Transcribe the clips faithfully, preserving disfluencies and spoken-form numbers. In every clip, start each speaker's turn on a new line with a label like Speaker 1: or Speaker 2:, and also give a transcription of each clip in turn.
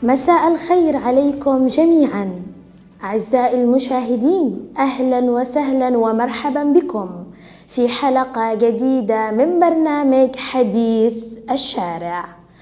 Speaker 1: مساء الخير عليكم جميعا أعزائي المشاهدين، أهلا وسهلا ومرحبا بكم في حلقة جديدة من برنامج حديث الشارع.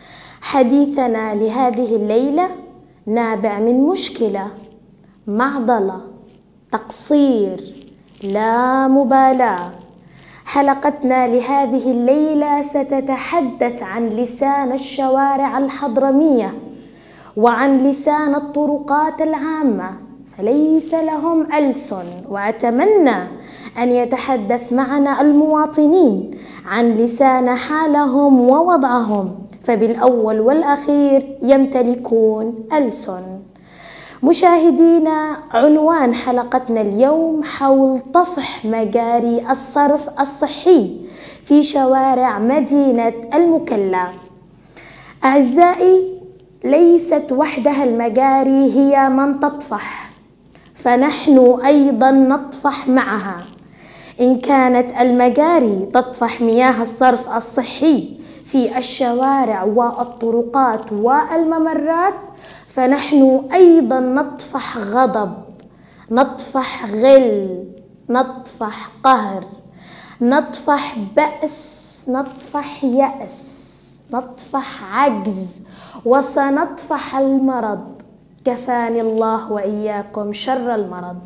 Speaker 1: حديثنا لهذه الليلة نابع من مشكلة، معضلة، تقصير، لا مبالاة. حلقتنا لهذه الليلة ستتحدث عن لسان الشوارع الحضرمية وعن لسان الطرقات العامة، فليس لهم ألسن، وأتمنى أن يتحدث معنا المواطنين عن لسان حالهم ووضعهم، فبالأول والأخير يمتلكون ألسن. مشاهدينا، عنوان حلقتنا اليوم حول طفح مجاري الصرف الصحي في شوارع مدينة المكلا. أعزائي، ليست وحدها المجاري هي من تطفح، فنحن أيضا نطفح معها. إن كانت المجاري تطفح مياه الصرف الصحي في الشوارع والطرقات والممرات، فنحن أيضا نطفح غضب، نطفح غل، نطفح قهر، نطفح بأس، نطفح يأس، نطفح عجز، وسنطفح المرض. كفاني الله وإياكم شر المرض.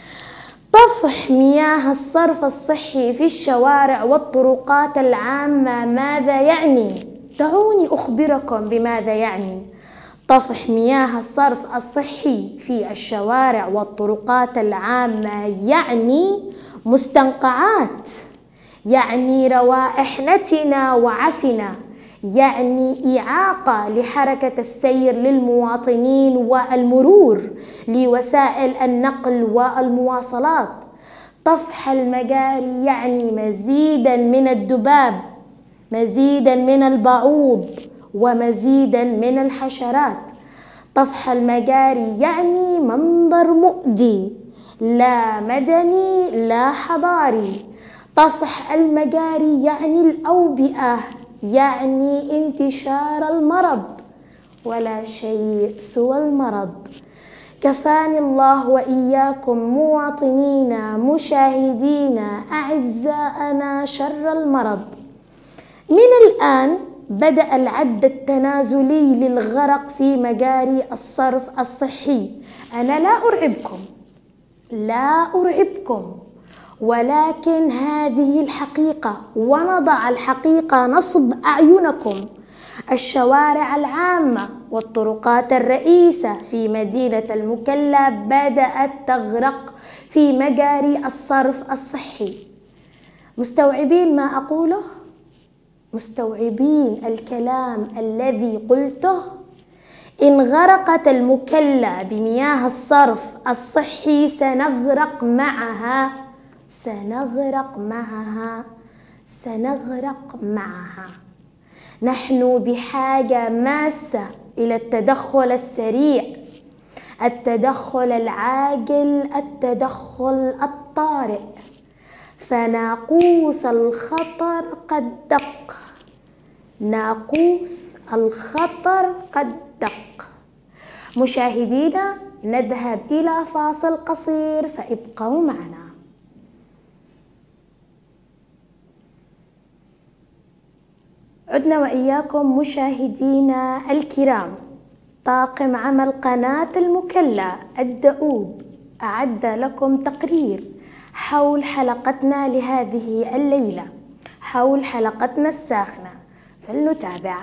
Speaker 1: طفح مياه الصرف الصحي في الشوارع والطرقات العامة ماذا يعني؟ دعوني أخبركم بماذا يعني. طفح مياه الصرف الصحي في الشوارع والطرقات العامة يعني مستنقعات، يعني روائح نتنة وعفنة، يعني إعاقة لحركة السير للمواطنين والمرور لوسائل النقل والمواصلات. طفح المجاري يعني مزيدا من الذباب، مزيدا من البعوض، ومزيدا من الحشرات. طفح المجاري يعني منظر مؤذي، لا مدني لا حضاري. طفح المجاري يعني الأوبئة، يعني انتشار المرض، ولا شيء سوى المرض. كفاني الله وإياكم مواطنينا مشاهدينا أعزائنا شر المرض. من الآن بدأ العد التنازلي للغرق في مجاري الصرف الصحي. أنا لا أرعبكم، لا أرعبكم، ولكن هذه الحقيقة، ونضع الحقيقة نصب أعينكم. الشوارع العامة والطرقات الرئيسة في مدينة المكلا بدأت تغرق في مجاري الصرف الصحي. مستوعبين ما أقوله؟ مستوعبين الكلام الذي قلته؟ إن غرقت المكلا بمياه الصرف الصحي سنغرق معها، سنغرق معها، سنغرق معها. نحن بحاجة ماسة إلى التدخل السريع، التدخل العاجل، التدخل الطارئ، فناقوس الخطر قد دق، ناقوس الخطر قد دق. مشاهدينا، نذهب إلى فاصل قصير فابقوا معنا. عدنا وإياكم مشاهدينا الكرام. طاقم عمل قناة المكلا الدؤوب أعد لكم تقرير حول حلقتنا لهذه الليلة، حول حلقتنا الساخنة، فلنتابع.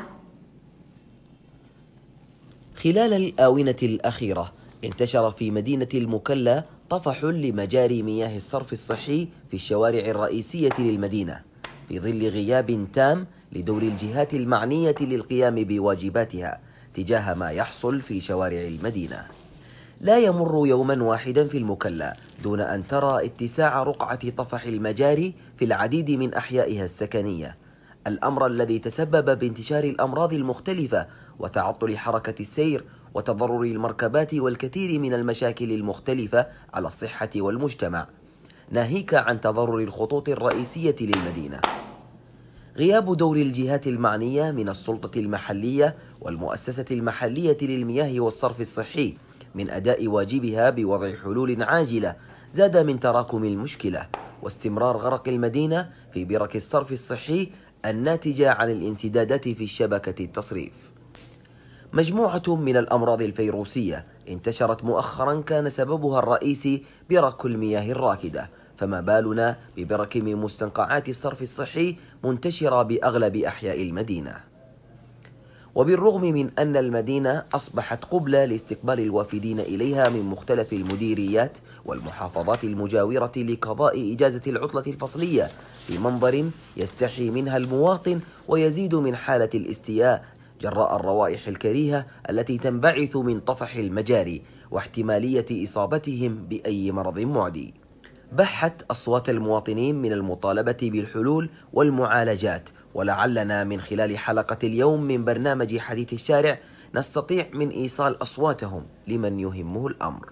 Speaker 2: خلال الآونة الأخيرة انتشر في مدينة المكلا طفح لمجاري مياه الصرف الصحي في الشوارع الرئيسية للمدينة في ظل غياب تام لدور الجهات المعنية للقيام بواجباتها تجاه ما يحصل في شوارع المدينة. لا يمر يوما واحدا في المكلا دون أن ترى اتساع رقعة طفح المجاري في العديد من أحيائها السكنية، الأمر الذي تسبب بانتشار الأمراض المختلفة وتعطل حركة السير وتضرر المركبات والكثير من المشاكل المختلفة على الصحة والمجتمع، ناهيك عن تضرر الخطوط الرئيسية للمدينة. غياب دور الجهات المعنية من السلطة المحلية والمؤسسة المحلية للمياه والصرف الصحي من أداء واجبها بوضع حلول عاجلة زاد من تراكم المشكلة واستمرار غرق المدينة في برك الصرف الصحي الناتجة عن الانسدادات في شبكة التصريف. مجموعة من الأمراض الفيروسية انتشرت مؤخرا كان سببها الرئيسي برك المياه الراكدة، فما بالنا ببرك من مستنقعات الصرف الصحي منتشرة بأغلب أحياء المدينة. وبالرغم من أن المدينة أصبحت قبلة لاستقبال الوافدين إليها من مختلف المديريات والمحافظات المجاورة لقضاء إجازة العطلة الفصلية في منظر يستحي منها المواطن ويزيد من حالة الاستياء جراء الروائح الكريهة التي تنبعث من طفح المجاري واحتمالية إصابتهم بأي مرض معدي، بحت أصوات المواطنين من المطالبة بالحلول والمعالجات. ولعلنا من خلال حلقة اليوم من برنامج حديث الشارع نستطيع من إيصال أصواتهم لمن يهمه الأمر.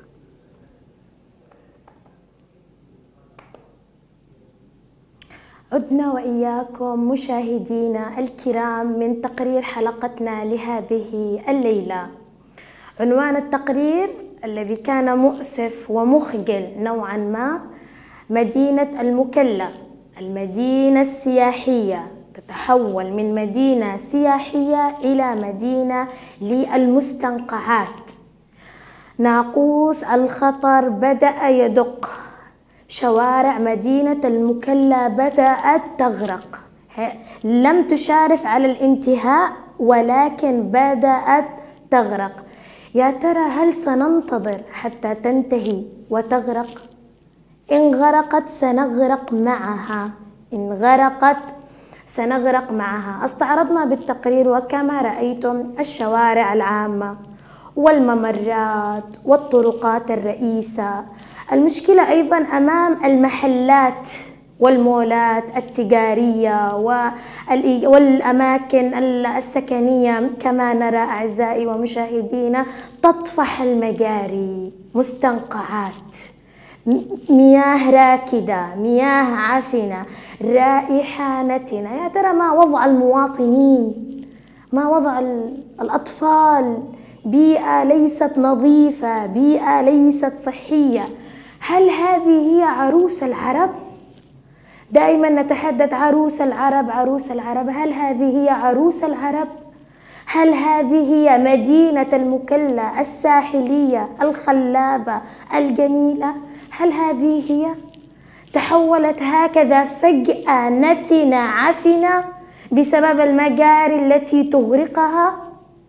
Speaker 1: عدنا وإياكم مشاهدينا الكرام من تقرير حلقتنا لهذه الليلة. عنوان التقرير الذي كان مؤسف ومخجل نوعا ما: مدينة المكلا، المدينة السياحية تتحول من مدينة سياحية إلى مدينة للمستنقعات. ناقوس الخطر بدأ يدق، شوارع مدينة المكلا بدأت تغرق، لم تشارف على الانتهاء ولكن بدأت تغرق. يا ترى هل سننتظر حتى تنتهي وتغرق؟ إن غرقت سنغرق معها، إن غرقت سنغرق معها. استعرضنا بالتقرير وكما رأيتم الشوارع العامة والممرات والطرقات الرئيسة. المشكلة أيضا أمام المحلات والمولات التجارية والأماكن السكنية. كما نرى أعزائي ومشاهدينا تطفح المجاري، مستنقعات، مياه راكدة، مياه عفنة، رائحة نتنة. يا ترى ما وضع المواطنين؟ ما وضع الأطفال؟ بيئة ليست نظيفة، بيئة ليست صحية. هل هذه هي عروس العرب؟ دائما نتحدث عروس العرب، عروس العرب. هل هذه هي عروس العرب؟ هل هذه هي مدينة المكلا الساحلية الخلابة الجميلة؟ هل هذه هي؟ تحولت هكذا فجأة نتنة عفنة بسبب المجاري التي تغرقها.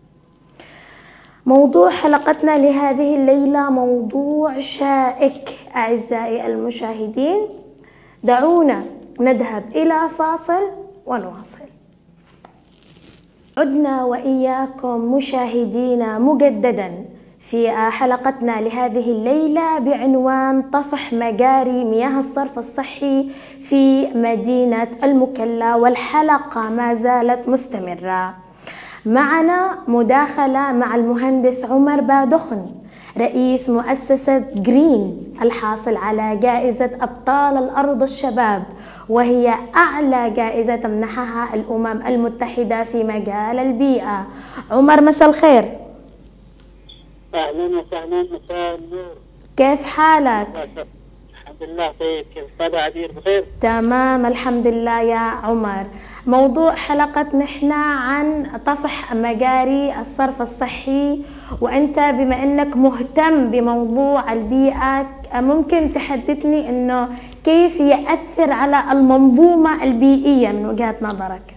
Speaker 1: موضوع حلقتنا لهذه الليلة موضوع شائك أعزائي المشاهدين. دعونا نذهب إلى فاصل ونواصل. عدنا وإياكم مشاهدينا مجددا في حلقتنا لهذه الليلة بعنوان طفح مجاري مياه الصرف الصحي في مدينة المكلا، والحلقة ما زالت مستمرة. معنا مداخلة مع المهندس عمر بادخن رئيس مؤسسة جرين الحاصل على جائزة أبطال الأرض الشباب، وهي أعلى جائزة تمنحها الأمم المتحدة في مجال البيئة. عمر مساء الخير.
Speaker 3: أهلا وسهلا، مساء النور.
Speaker 1: كيف حالك؟
Speaker 3: الحمد لله. طيب، كيف طالع عبير؟ بخير؟
Speaker 1: تمام الحمد لله يا عمر. موضوع حلقة نحن عن طفح مجاري الصرف الصحي، وأنت بما أنك مهتم بموضوع البيئة ممكن تحدثني أنه كيف يأثر على المنظومة البيئية من وجهة نظرك؟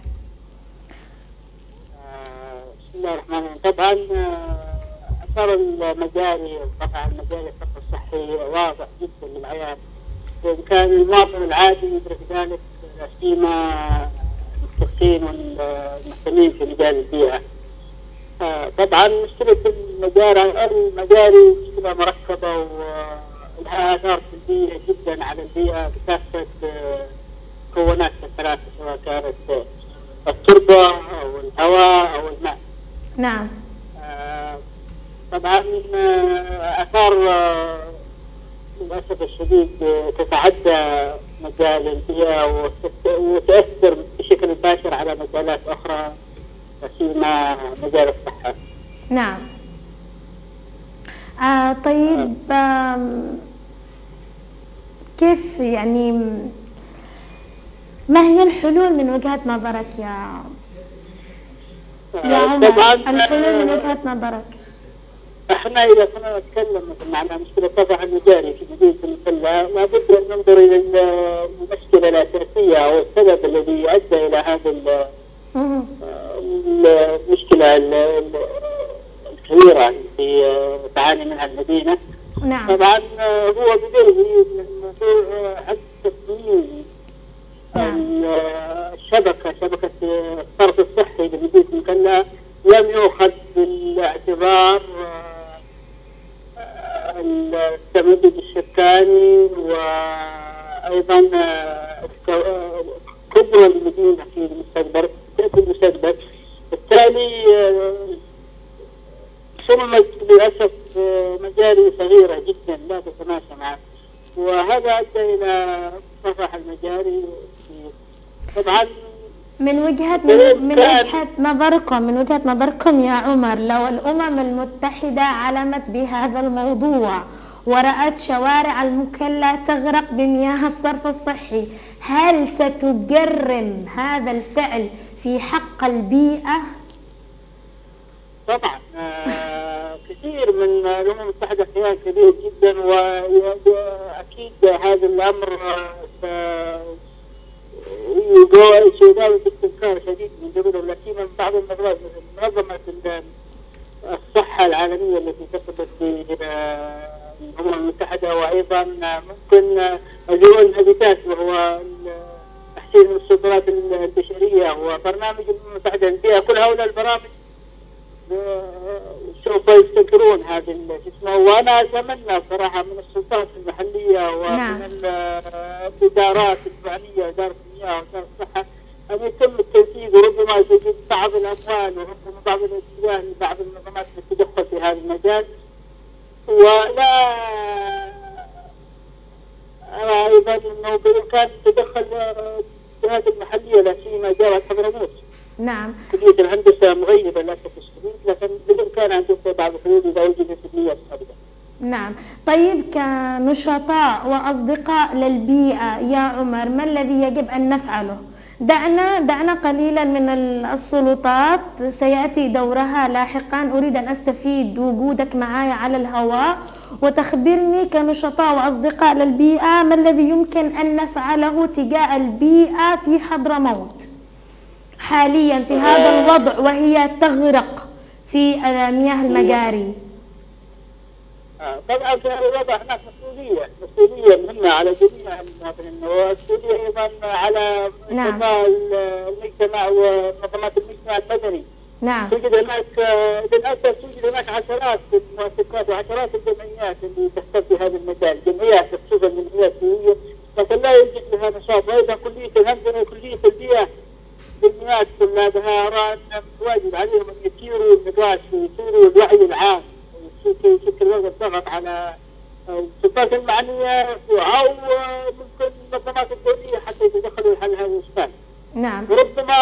Speaker 3: بسم الله الرحمن الرحيم. طبعا أثر المجاري وطفح المجاري الصرف الصحي واضح جدا للعيان، وإن كان المواطن العادي يدرك ذلك لا سيما المختصين والمهتمين في مجال البيئة. طبعا مشكلة المجاري المجاري مشكلة مركبة ولها آثار سلبية جدا على البيئة بكافة مكوناتها الثلاثة، سواء كانت التربة أو الهواء أو الماء.
Speaker 1: نعم.
Speaker 3: طبعا آثار للأسف الشديد تتعدى مجال البيئة وتؤثر بشكل مباشر مع مجال الصحة.
Speaker 1: نعم. آه طيب، آه كيف يعني، ما هي الحلول من وجهة نظرك يا يا عمر؟ الحلول من وجهة نظرك.
Speaker 3: احنا اذا كنا نتكلم عن مشكله الطفح المجاري في مدينه المكلا، لابد ان ننظر الى المشكله الاساسيه او السبب الذي ادى الى هذا المشكله الكبيره التي تعاني منها المدينه.
Speaker 1: نعم.
Speaker 3: طبعا هو بدايه من موضوع عدم تصميم الشبكه شبكه الصرف الصحي لمدينه المكلا، لم يؤخذ بالاعتبار التمدد السكاني وايضا كبر المدينه في المستقبل في المستقبل بالتالي صممت للاسف مجاري صغيره جدا لا تتماشى معه، وهذا ادى الى طفح المجاري. طبعا
Speaker 1: من وجهة من وجهة نظركم من وجهة نظركم يا عمر، لو الأمم المتحدة علمت بهذا الموضوع ورأت شوارع المكلا تغرق بمياه الصرف الصحي، هل ستجرم هذا الفعل في حق البيئة؟
Speaker 3: طبعا آه كثير من الأمم المتحدة خيار كبير جدا، وأكيد هذا الأمر يداوي باستنكار شديد من قبل لا سيما من بعض المنظمات مثل منظمة الصحة العالمية التي تثبت بالأمم المتحدة، وأيضا ممكن اليو هابيتات وهو تحسين السلطات البشرية وبرنامج الأمم المتحدة للبيئة. كل هؤلاء البرامج سوف يستنكرون هذا الاسم، وانا اتمنى صراحه من السلطات المحليه ومن نعم. الادارات المعنيه، اداره المياه واداره الصحه، ان يتم التنفيذ، وربما يجد بعض الاموال وربما بعض الاتجاه لبعض المنظمات للتدخل في هذا المجال. ولا أرى ايضا انه بامكان تدخل الجهات المحليه لا سيما جامعه حضرموت.
Speaker 1: نعم.
Speaker 3: كلية الهندسة مغيبة للأسف الشديد، لكن بالإمكان أن تنفذ بعض الحلول إذا وجدت النية الصادقة.
Speaker 1: نعم. طيب، كنشطاء وأصدقاء للبيئة يا عمر، ما الذي يجب أن نفعله؟ دعنا دعنا قليلا من السلطات، سيأتي دورها لاحقا. أريد أن أستفيد وجودك معي على الهواء وتخبرني كنشطاء وأصدقاء للبيئة ما الذي يمكن أن نفعله تجاه البيئة في حضرموت حاليا في هذا الوضع وهي تغرق في مياه المجاري.
Speaker 3: طبعا في هذا الوضع هناك مسؤوليه مسؤوليه مهمه على جميع المواطنين، ومسؤوليه ايضا على
Speaker 1: نعم.
Speaker 3: المجتمع ومنظمات المجتمع المدني.
Speaker 1: نعم.
Speaker 3: توجد هناك للاسف توجد هناك عشرات المؤسسات وعشرات الجمعيات اللي تهتم في هذا المجال، جمعيات خصوصا الجمعيات الدوليه، لكن لا يوجد لها نشاط. وايضا كليه الهندسه وكليه البيئه بالمئات طلابها أرى أن واجب عليهم أن يثيروا النقاش ويثيروا الوعي العام، ويشكل الضغط على السلطات المعنية أو ممكن المنظمات الدولية حتى يتدخلوا لحل هذه الإشكال.
Speaker 1: نعم.
Speaker 3: وربما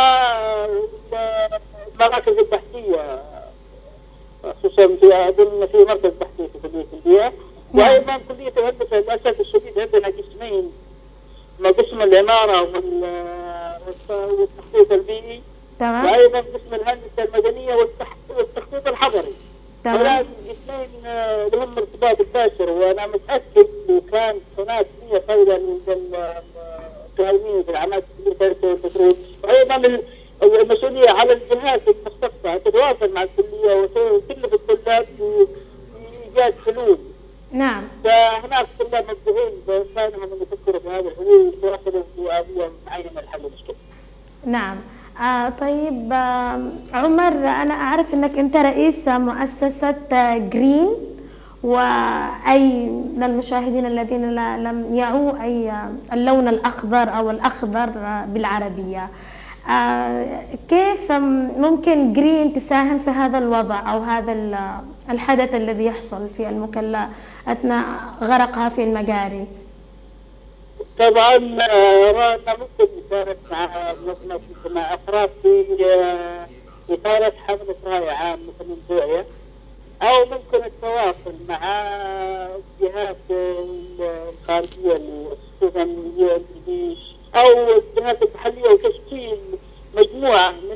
Speaker 3: المراكز البحثية، خصوصا في أظن في مركز بحثي في كلية البيئة، وأيضا كلية الهندسة للأسف الشديد عندنا قسمين، قسم العمارة والتخطيط البيئي،
Speaker 1: تمام،
Speaker 3: وايضا قسم الهندسه المدنيه والتخطيط الحضري.
Speaker 1: تمام.
Speaker 3: هؤلاء الاثنين لهم ارتباط مباشر، وانا متاكد لو كان هناك نيه قويه للقائمين في الاعمال والبترول، وايضا المسؤوليه على الجهات المختصه تتواصل مع الكليه وتكلف الطلاب بايجاد حلول.
Speaker 1: نعم.
Speaker 3: فهناك طلاب مبدعين بإمكانهم أن يفكروا في هذه الحلول ويواصلوا بآلية معينة لحل المشكلة.
Speaker 1: نعم. آه طيب، آه عمر، أنا أعرف أنك أنت رئيس مؤسسة جرين، وأي للمشاهدين الذين لم يعوا أي اللون الأخضر أو الأخضر بالعربية، آه كيف ممكن جرين تساهم في هذا الوضع أو هذا الحدث الذي يحصل في المكلا أثناء غرقها في المجاري؟
Speaker 3: طبعا أرانا ممكن نشارك مع مع أفراد في إثارة حملة راية عامة من توعية، أو ممكن التواصل مع الجهات الخارجية خصوصا اليو ان دي أو الجهات المحلية وتشكيل مجموعة من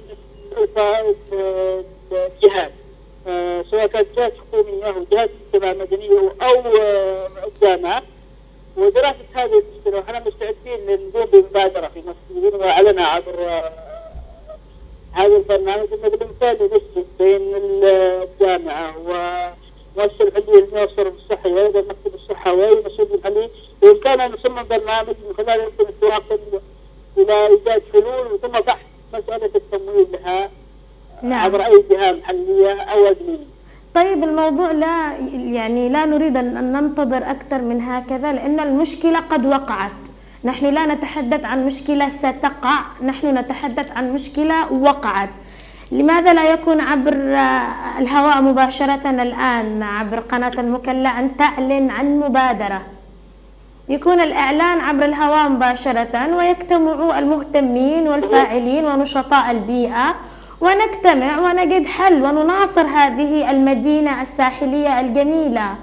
Speaker 3: الجهات سواء كانت جهات حكومية أو جهات مجتمع مدنية أو الجامعة ودراسة هذه المشكلة. ونحن مستعدين نقوم بمبادرة في مصر وأعلنها عبر هذا البرنامج انه بالامكان ينسق بين الجامعه ومؤسسه المحليه للمياه والصرف الصحي وايضا مكتب الصحه واي مسؤول المحلي، بامكان ان نصمم برنامج من خلاله يمكن التواصل الى ايجاد حلول وثم بحث مساله التمويل لها نعم. عبر اي جهه محليه او ادميه.
Speaker 1: طيب الموضوع لا يعني لا نريد ان ننتظر اكثر من هكذا، لان المشكله قد وقعت. نحن لا نتحدث عن مشكلة ستقع، نحن نتحدث عن مشكلة وقعت. لماذا لا يكون عبر الهواء مباشرة الآن عبر قناة المكلا أن تعلن عن مبادرة؟ يكون الإعلان عبر الهواء مباشرة ويجتمع المهتمين والفاعلين ونشطاء البيئة ونجتمع ونجد حل ونناصر هذه المدينة الساحلية الجميلة.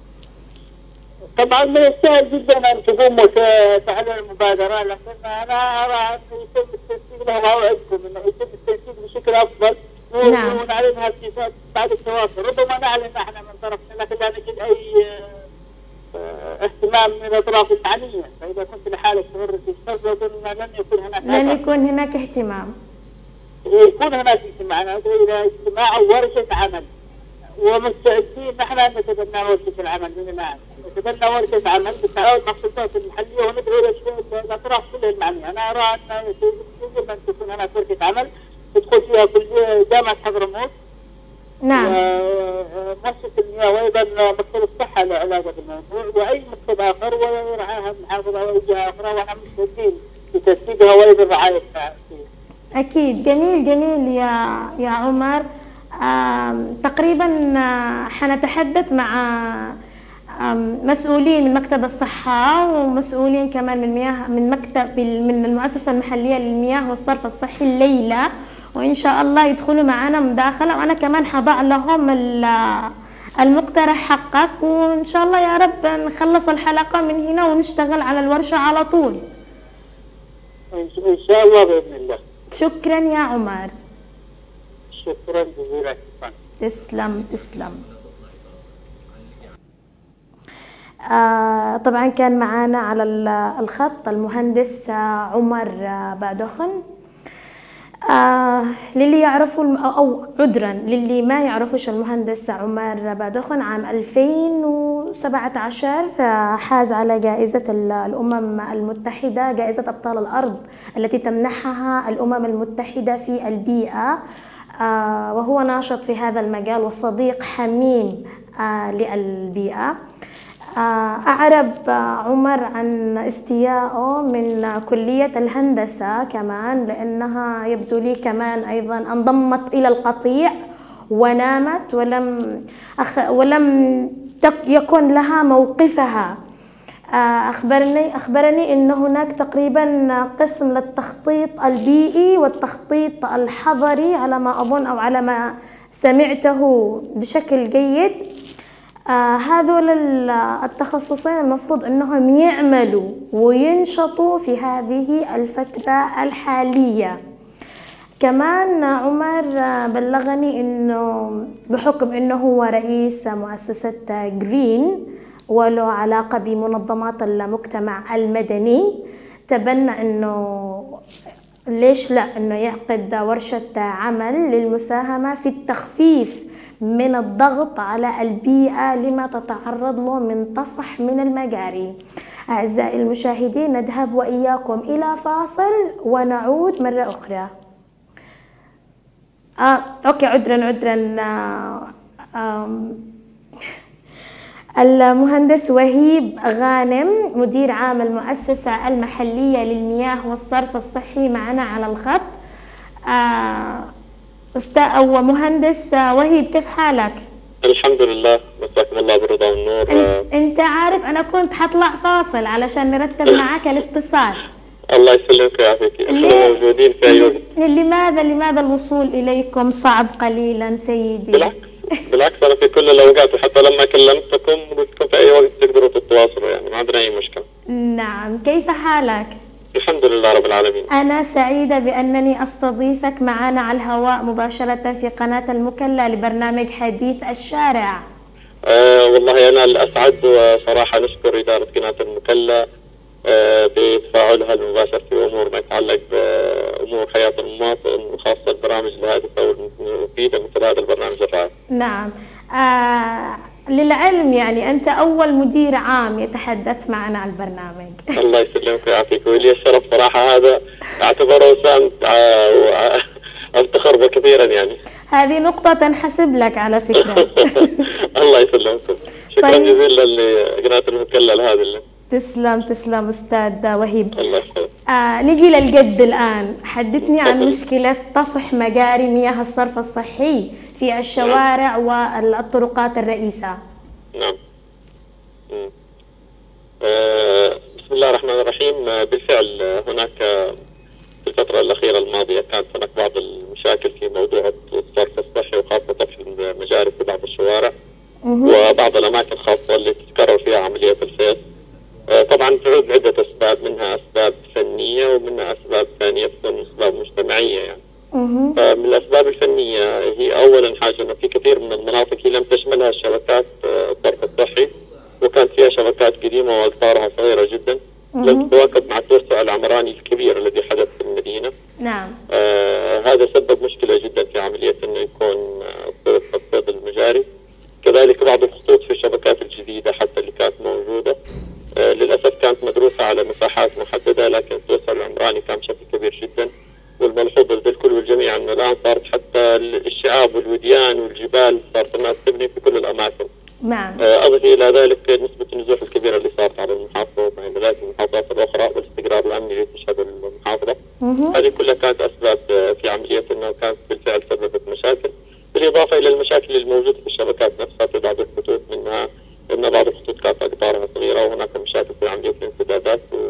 Speaker 3: طبعا من السهل جدا ان تقوموا وتعلن المبادره، لكن انا ارى انه يتم التنسيق لها واوعدكم انه يتم التنسيق بشكل افضل
Speaker 1: نعم.
Speaker 3: ونعلنها في بعد التواصل، ربما نعلن احنا من طرفنا لكن لا نجد اي اهتمام من الاطراف المعنيه، فاذا كنت لحالك تمر في الشر لن يكون هناك
Speaker 1: لن يكون هناك اهتمام.
Speaker 3: يكون هناك اجتماع، ندعو الى اجتماع او ورشه عمل ومستعدين نحن ان نتبنى ورشه العمل من الان. نتبنى ورشة عمل بالتعاون مع السلطات المحلية وندعو الأطراف كلها المعنية. أنا أرى أن يجب أن تكون هناك ورشة عمل تدخل فيها كل جامعة حضرموت
Speaker 1: نعم
Speaker 3: ومؤسسة المياه وأيضا مكتب الصحة لعلاج بالموضوع وأي مكتب آخر ويرعاها المحافظة أو جهة أخرى، ونحن مستعدين لتسديدها وأيضا رعايتها.
Speaker 1: أكيد. جميل جميل يا يا عمر. تقريبا حنتحدث مع مسؤولين من مكتب الصحة ومسؤولين كمان من مياه من مكتب من المؤسسة المحلية للمياه والصرف الصحي الليلة، وإن شاء الله يدخلوا معنا مداخلة، وأنا كمان حضع لهم المقترح حقك، وإن شاء الله يا رب نخلص الحلقة من هنا ونشتغل على الورشة على طول.
Speaker 3: إن شاء الله بإذن الله.
Speaker 1: شكرا يا عمر.
Speaker 3: شكرا جزيلا.
Speaker 1: تسلم تسلم. آه طبعا كان معانا على الخط المهندس عمر بادخن. آه للي يعرفوا او عذرا للي ما يعرفوش المهندس عمر بادخن عام ألفين وسبعة عشر آه حاز على جائزة الأمم المتحدة، جائزة أبطال الأرض التي تمنحها الأمم المتحدة في البيئة، آه وهو ناشط في هذا المجال وصديق حميم آه للبيئة. أعرب عمر عن استيائه من كلية الهندسة كمان، لأنها يبدو لي كمان أيضا انضمت إلى القطيع ونامت ولم أخ ولم يكن لها موقفها. أخبرني أخبرني أن هناك تقريبا قسم للتخطيط البيئي والتخطيط الحضري على ما أظن أو على ما سمعته بشكل جيد. آه هذول التخصصين المفروض أنهم يعملوا وينشطوا في هذه الفترة الحالية. كمان عمر بلغني أنه بحكم أنه هو رئيس مؤسسة جرين وله علاقة بمنظمات المجتمع المدني، تبنى أنه ليش لا أنه يعقد ورشة عمل للمساهمة في التخفيف من الضغط على البيئة لما تتعرض له من طفح من المجاري. أعزائي المشاهدين، نذهب وإياكم إلى فاصل ونعود مرة أخرى. آه، أوكي عذرا عذرا آه، آه، المهندس وهيب غانم مدير عام المؤسسة المحلية للمياه والصرف الصحي معنا على الخط. آه، أستاذ أو مهندس وهيب، كيف حالك؟
Speaker 4: الحمد لله، مساكم الله بالرضا والنور.
Speaker 1: أنت عارف أنا كنت حطلع فاصل علشان نرتب معك الاتصال.
Speaker 4: الله يسلمك ويعافيك، احنا موجودين في اي وقت.
Speaker 1: لماذا لماذا الوصول اليكم صعب قليلا سيدي؟
Speaker 4: بالعكس بالعكس انا في كل الاوقات، وحتى لما كلمتكم قلت لكم في اي وقت تقدروا تتواصلوا، يعني ما عندنا اي مشكله.
Speaker 1: نعم، كيف حالك؟
Speaker 4: الحمد لله رب العالمين.
Speaker 1: أنا سعيدة بأنني أستضيفك معنا على الهواء مباشرة في قناة المكلا لبرنامج حديث الشارع.
Speaker 4: آه والله أنا الأسعد، وصراحة نشكر إدارة قناة المكلا آه بتفاعلها المباشر في أمور ما يتعلق بأمور حياة المواطن، وخاصة البرامج الهادفة والمفيدة مثل هذا البرنامج الرائع.
Speaker 1: نعم. آه للعلم يعني أنت أول مدير عام يتحدث معنا على البرنامج.
Speaker 4: الله يسلمك ويعافيك، ولي الشرف صراحة، هذا أعتبره وسام أفتخر به كثيرا يعني.
Speaker 1: هذه نقطة تنحسب لك على فكرة.
Speaker 4: الله يسلمكم، شكرا
Speaker 1: طيب.
Speaker 4: جزيلا لقناة المكلا لهذا.
Speaker 1: تسلم تسلم أستاذ وهيب.
Speaker 4: الله يسلمك.
Speaker 1: آه نجي للجد الآن، حدثني عن مشكلة طفح مجاري مياه الصرف الصحي في الشوارع والطرقات الرئيسة.
Speaker 4: نعم. آه بسم الله الرحمن الرحيم. بالفعل هناك في الفترة الأخيرة الماضية كانت هناك بعض المشاكل في موضوع الصرف الصحي، وخاصة طفح المجاري في بعض الشوارع وبعض الأماكن الخاصة اللي تتكرر فيها عملية الفيض. آه طبعا تعود عدة أسباب، منها أسباب فنية ومنها أسباب ثانية تكون أسباب مجتمعية يعني. فمن الأسباب الفنية هي أولا حاجة أنه في كثير من المناطق هي لم تشملها الشبكات الصرف الصحي، وكانت فيها شبكات قديمة وأقطارها صغيرة جدا لم تتواكب مع التوسع العمراني الكبير الذي حدث في المدينة.
Speaker 1: نعم.
Speaker 4: آه هذا سبب مشكلة جدا في عملية أنه يكون طرق الصيد المجاري. كذلك بعض الخطوط في الشبكات الجديدة حتى اللي كانت موجودة آه للأسف كانت مدروسة على مساحات محددة، لكن التوسع العمراني كان بشكل كبير جدا. والملحوظ لدى الكل والجميع أنه الآن صارت حتى الشعاب والوديان والجبال صارت الناس تبني في كل الأماكن.
Speaker 1: نعم.
Speaker 4: أضف إلى ذلك نسبة النزوح الكبيرة اللي صارت على المحافظة وبين ذلك المحافظات الأخرى، والاستقرار الأمني اللي تشهد المحافظة. هذه كلها كانت أسباب في عملية أنه كانت بالفعل سببت مشاكل، بالإضافة إلى المشاكل الموجودة في الشبكات نفسها في بعض الخطوط، منها أن بعض الخطوط كانت أقطارها صغيرة وهناك مشاكل في عملية الانسدادات. و...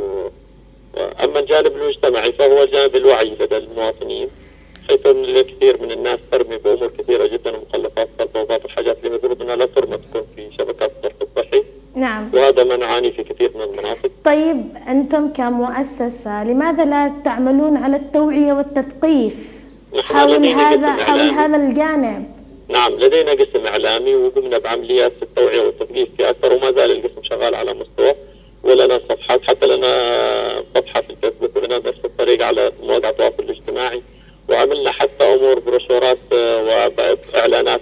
Speaker 4: أما الجانب المجتمعي فهو جانب الوعي لدى المواطنين، حيث الكثير من الناس ترمي بأمور كثيرة جدا ومخلفات صلبة وبعض الحاجات اللي المفروض أنها لا ترمى تكون في شبكات الصرف الصحي.
Speaker 1: نعم.
Speaker 4: وهذا ما نعاني في كثير من المناطق.
Speaker 1: طيب أنتم كمؤسسة لماذا لا تعملون على التوعية والتثقيف حول هذا حول هذا الجانب؟
Speaker 4: نعم، لدينا قسم إعلامي وقمنا بعمليات التوعية والتثقيف في أكثر، وما زال القسم شغال على مستوى، ولنا صفحات، حتى لنا صفحة في الفيسبوك، ولنا نفس الطريقة على مواقع التواصل الاجتماعي، وعملنا حتى أمور بروشورات وإعلانات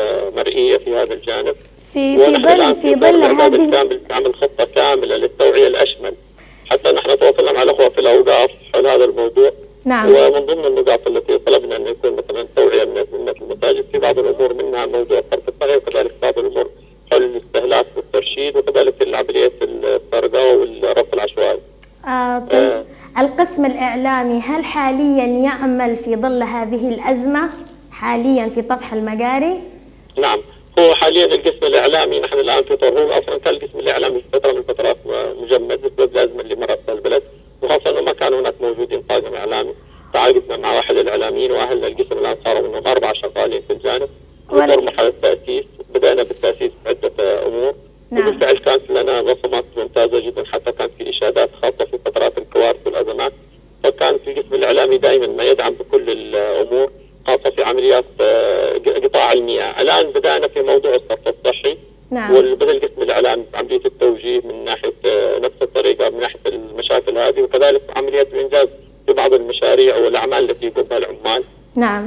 Speaker 4: مرئية في هذا الجانب.
Speaker 1: في في ظل في ظل هذه
Speaker 4: كامل عمل خطة كاملة للتوعية الأشمل، حتى نحن تواصلنا مع الأخوة في الأوقاف حول هذا الموضوع.
Speaker 1: نعم.
Speaker 4: ومن ضمن النقاط التي طلبنا أن يكون مثلا توعية من من المساجد في بعض الأمور، منها موضوع الصرف الصحي، وكذلك بعض الأمور حول الاستهلاك والترشيد، وكذلك عملية السرقة والرفع العشوائي.
Speaker 1: آه طيب آه القسم الإعلامي هل حاليا يعمل في ظل هذه الأزمة حاليا في طفح المجاري؟
Speaker 4: نعم، هو حاليا القسم الإعلامي نحن الآن في طور، هو أصلا كان القسم الإعلامي في فترة من الفترات مجمد بسبب الأزمة اللي مرت في البلد، وخاصة أنه ما كان هناك موجودين طاقم إعلامي. تعاقدنا مع واحد الإعلاميين وأهلنا القسم الآن صاروا منهم أربعة شغالين في الجانب، وصار مرحلة التأسيس. بدأنا بالتأسيس بعدة أمور. نعم. وبالفعل كانت لنا بصمات ممتازة جدا، حتى كانت في إشادات خاصة في فترات الكوارث والأزمات، فكان في القسم الإعلامي دائما ما يدعم بكل الأمور، خاصة في عمليات قطاع المياه. الآن بدأنا في موضوع الصرف الصحي.
Speaker 1: نعم.
Speaker 4: وبدأ القسم الإعلامي عملية التوجيه من ناحية نفس الطريقة من ناحية المشاكل هذه، وكذلك عملية الإنجاز في بعض المشاريع والأعمال التي يقوم بها العمال.
Speaker 1: نعم.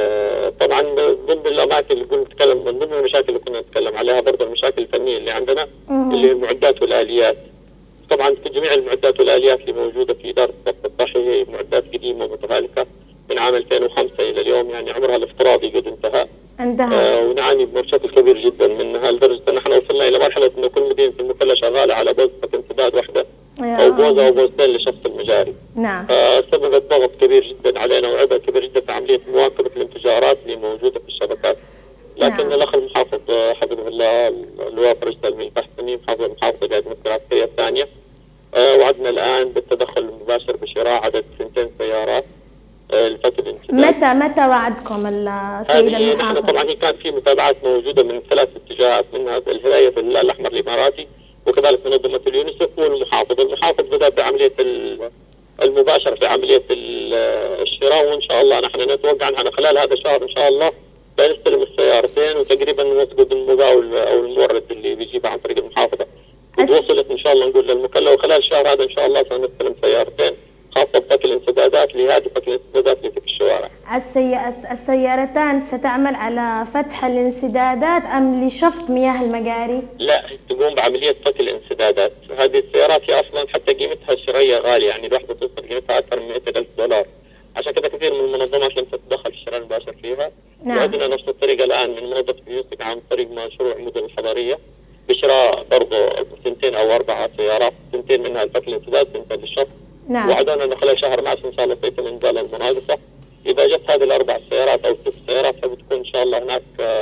Speaker 4: آه طبعا ضمن الأماكن اللي كنا نتكلم، من ضمن المشاكل اللي كنا نتكلم عليها برضه المشاكل الفنية اللي عندنا، مم. اللي هي المعدات والآليات. طبعا في جميع المعدات والآليات اللي موجودة في إدارة الصرف الصحي هي معدات قديمة ومتهالكة من عام ألفين وخمسة إلى اليوم، يعني عمرها الافتراضي قد انتهى.
Speaker 1: انتهى.
Speaker 4: آه ونعاني بشكل كبير جدا منها، لدرجة أن احنا وصلنا إلى مرحلة أن كل مدينة المكلا شغالة على بوزة انسداد واحدة أو بوزة أو بوزتين لشخص المجاري.
Speaker 1: نعم.
Speaker 4: فسببت ضغط كبير جدا علينا وعبء كبير جدا في عملية مواكبة الانفجارات اللي موجودة في الشبكات. لكن نعم. الأخ المحافظ حفظه الله اللواء فرج سلمي البحثني محافظ المحافظة قائد المسيرات العسكرية الثانية آه وعدنا الان بالتدخل المباشر بشراء عدد سنتين سيارات آه لفتره الانسداد.
Speaker 1: متى متى وعدكم السيد المحافظ؟
Speaker 4: نحن طبعا كان في متابعات موجوده من ثلاث اتجاهات، منها الهيئه الهلال الاحمر الاماراتي وكذلك منظمه اليونسف والمحافظ. المحافظ بدا بعمليه المباشره في عمليه الشراء، وان شاء الله نحن نتوقع ان خلال هذا الشهر ان شاء الله سنستلم السيارتين، وتقريبا نسقط المقاول او المورد اللي بيجيبها عن طريق المحافظه. وصلت ان شاء الله نقول للمكلف، وخلال الشهر هذا ان شاء الله سنستلم سيارتين خاصه بفك الانسدادات لهذه فك الانسدادات اللي في الشوارع.
Speaker 1: السي... السيارتان ستعمل على فتح الانسدادات ام لشفط مياه المجاري؟
Speaker 4: لا، تقوم بعمليه فك الانسدادات. هذه السيارات هي اصلا حتى قيمتها الشرائيه غاليه، يعني الوحده توصل قيمتها اكثر من مئتين ألف دولار. عشان كذا كثير من المنظمات لم تتدخل في الشراء المباشر فيها.
Speaker 1: نعم.
Speaker 4: وعندنا نفس الطريقه الان من منظمه اليونسف عن طريق مشروع المدن الحضريه بشراء برضه سنتين او اربع سيارات، سنتين منها الفك الانسداد، سنتين للشفط.
Speaker 1: نعم.
Speaker 4: وعدنا انه خلال شهر مارس ان شاء الله سيتم انزال المناقصه. اذا جت هذه الاربع سيارات او ست سيارات فبتكون ان شاء الله هناك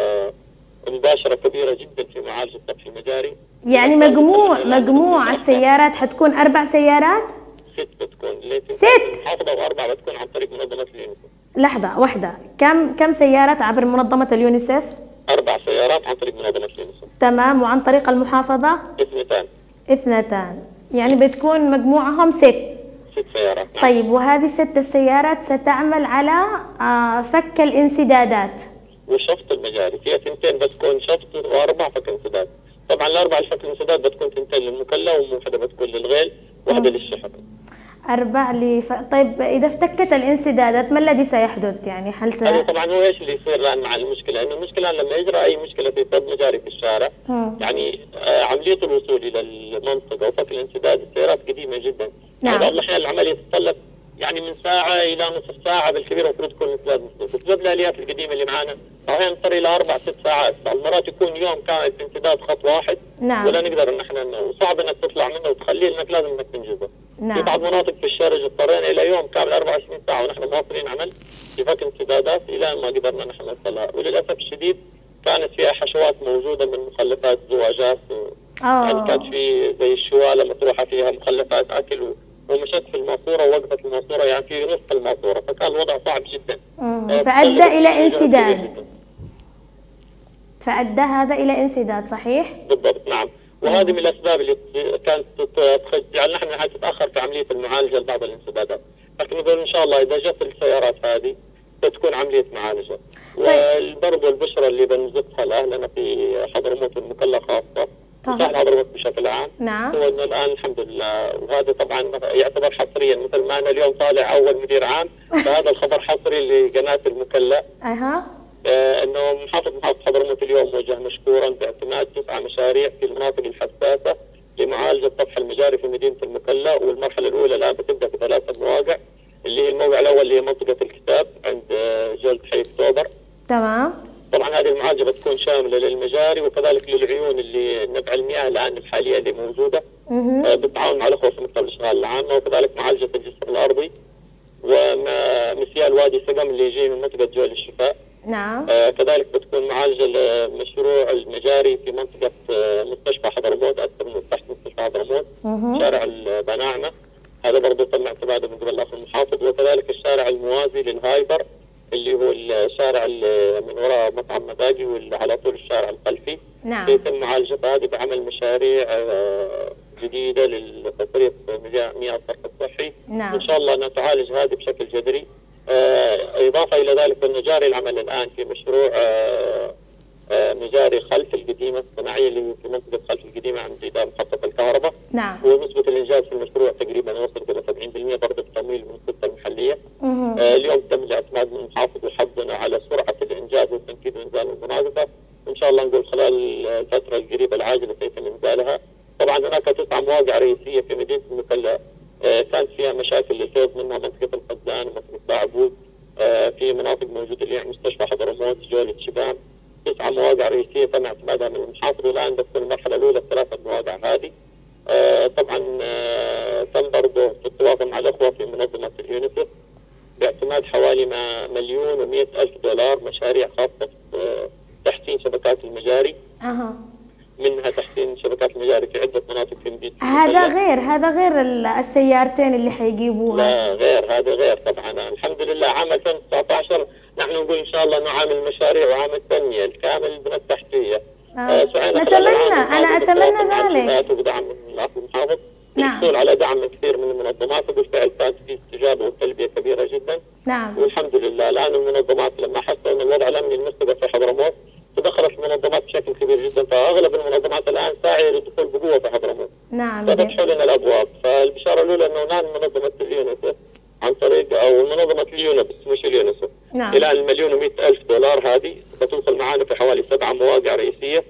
Speaker 4: مباشره كبيره جدا في معالجه طفح المجاري.
Speaker 1: يعني مجموع مجموع السيارات حتكون اربع سيارات؟
Speaker 4: ست بتكون.
Speaker 1: ست؟
Speaker 4: محافظه واربعه بتكون عن طريق منظمه اليونسف.
Speaker 1: لحظه واحده، كم كم سيارات عبر منظمه اليونسف؟
Speaker 4: اربع سيارات عن طريق منظمه اليونسف.
Speaker 1: تمام، وعن طريق المحافظه؟
Speaker 4: اثنتان.
Speaker 1: اثنتان، يعني بتكون مجموعهم ست.
Speaker 4: ست سيارات. نعم.
Speaker 1: طيب، وهذه ست السيارات ستعمل على فك الانسدادات
Speaker 4: وشفط المجاري. فيها ثنتين بتكون شفط واربع فك انسداد. طبعا الاربع الفك الانسداد بتكون ثنتين للمكلا وواحده بتكون للغيل وواحده للشحن.
Speaker 1: أربع لف... طيب إذا افتكت الانسدادات ما الذي سيحدث؟ يعني هل س...
Speaker 4: هذه طبعا هو ايش اللي يصير الان مع المشكله؟ انه المشكله لما يجرى اي مشكله في سد مجاري في الشارع،
Speaker 1: مم.
Speaker 4: يعني آه عمليه الوصول الى المنطقه وفك الانسداد السيارات قديمه جدا.
Speaker 1: نعم.
Speaker 4: بعض الاحيان العمليه تتطلب يعني من ساعه الى نصف ساعه بالكثير، المفروض تكون الانسداد مسدود. بسبب الاليات القديمه اللي معانا احيانا نضطر الى اربع ست ساعات، مرات يكون يوم كامل في انسداد خط واحد.
Speaker 1: نعم.
Speaker 4: ولا نقدر ان احنا، صعب انك تطلع منه وتخليه، انك لازم انك تنجزه.
Speaker 1: نعم.
Speaker 4: في بعض مناطق في الشارج اضطرينا الى يوم كامل اربع وعشرين ساعه ونحن مواصلين عمل في فك انسدادات الى ما قدرنا نحن نوصلها، وللاسف الشديد كانت فيها حشوات موجوده من مخلفات زواجات و... يعني كانت في زي الشواله مطروحه فيها مخلفات اكل و... ومشت في الماسوره ووقفت الماسوره يعني في نصف الماسوره، فكان الوضع صعب جدا.
Speaker 1: آه فادى الى انسداد. فادى هذا الى انسداد، صحيح؟
Speaker 4: بالضبط، نعم. وهذه من الاسباب اللي كانت تجعل نحن تتاخر في عمليه المعالجه لبعض الانسدادات، لكن نقول ان شاء الله اذا جت السيارات هذه ستكون عمليه معالجه. طيب. وبرضه البشرى اللي بنزقها لاهلنا في حضرموت والمكلا خاصه، وسهل حضرموت بشكل عام.
Speaker 1: نعم.
Speaker 4: هو انه الان الحمد لله، وهذا طبعا يعتبر حصريا، مثل ما انا اليوم طالع اول مدير عام فهذا الخبر حصري لقناه المكلا.
Speaker 1: اها.
Speaker 4: آه انه محافظ محافظ حضرموت اليوم وجه مشكورا باعتماد تسع مشاريع في المناطق الحساسه لمعالجه طفح المجاري في مدينه المكلا، والمرحله الاولى الان بتبدا في ثلاثه مواقع، اللي هي الموقع الاول اللي هي منطقه الكتاب عند جولة حي اكتوبر.
Speaker 1: تمام.
Speaker 4: طبعا هذه المعالجه بتكون شامله للمجاري وكذلك للعيون اللي نبع المياه الان الحاليه اللي موجوده. آه بالتعاون مع الاخوه في مكتب الاشغال العامه، وكذلك معالجه الجسر الارضي ومسيال وادي سقم اللي يجي من منطقه جول الشفاء.
Speaker 1: نعم.
Speaker 4: آه كذلك بتكون معالجه لمشروع المجاري في منطقه آه مستشفى حضرموت، اكثر تحت مستشفى حضرموت، شارع البناعمه، هذا برضه تم اعتماده من قبل الاخ المحافظ. وكذلك الشارع الموازي للهايبر اللي هو الشارع اللي من وراء مطعم مداجي واللي على طول الشارع الخلفي.
Speaker 1: نعم.
Speaker 4: يتم معالجه هذه بعمل مشاريع آه جديده لتفريغ مياه الصرف الصحي.
Speaker 1: نعم.
Speaker 4: ان شاء الله نتعالج هذه بشكل جذري. آه اضافه الى ذلك ان جاري العمل الان في مشروع آه آه مجاري خلف القديمه الصناعيه اللي في منطقه خلف القديمه عند اداره محطه الكهرباء.
Speaker 1: نعم.
Speaker 4: ونسبه الانجاز في المشروع تقريبا وصلت الى سبعين بالمئة برضه بتمويل من السلطه المحليه. آه اليوم تم الاعتماد من المحافظ وحظنا على سرعه الانجاز والتنفيذ وانزال المناقصه، وان شاء الله نقول خلال الفتره القريبه العاجله سيتم انزالها. طبعا هناك تسع مواقع رئيسيه في مدينه المكلا آه كانت فيها مشاكل للفوز، منها منطقه القزان ومنطقه باعبود، آه في مناطق موجوده اللي مستشفى حضرموت، جوله شبام، تسع مواقع رئيسيه تم اعتمادها من المحافظ، والان بتكون المرحله الاولى الثلاثه مواقع هذه. آه طبعا آه تم برضه في التواصل مع الاخوه في منظمه اليونسف باعتماد حوالي مليون ومئة الف دولار مشاريع خاصه بتحسين شبكات المجاري.
Speaker 1: اها.
Speaker 4: منها تحسين شبكات المجاري في عده مناطق في المدينه.
Speaker 1: هذا غير هذا غير السيارتين اللي حيجيبوها.
Speaker 4: لا غير، هذا غير طبعا. الحمد لله عام ألفين وتسعة عشر نحن نقول ان شاء الله انه عام المشاريع وعام التنميه الكامل البنى التحتيه.
Speaker 1: آه. نتمنى، انا اتمنى ذلك.
Speaker 4: وبدعم من الاخ المحافظ.
Speaker 1: نعم.
Speaker 4: الحصول على دعم كثير من المنظمات، وبالفعل كانت في استجابه وتلبيه كبيره جدا.
Speaker 1: نعم.
Speaker 4: والحمد لله الان المنظمات لما حسوا ان الوضع الامني المستقر في حضرموت تدخلت المنظمات بشكل كبير جدا، فاغلب المنظمات الان ساعيه للدخول بقوه في حضرموت.
Speaker 1: نعم.
Speaker 4: فتحوا لنا الابواب. فالبشاره الاولى انه الان منظمه اليونسف عن طريق او منظمه اليونبس مش اليونسف.
Speaker 1: نعم.
Speaker 4: الى المليون ومئة الف دولار هذه ستوصل معنا في حوالي سبعه مواقع رئيسيه.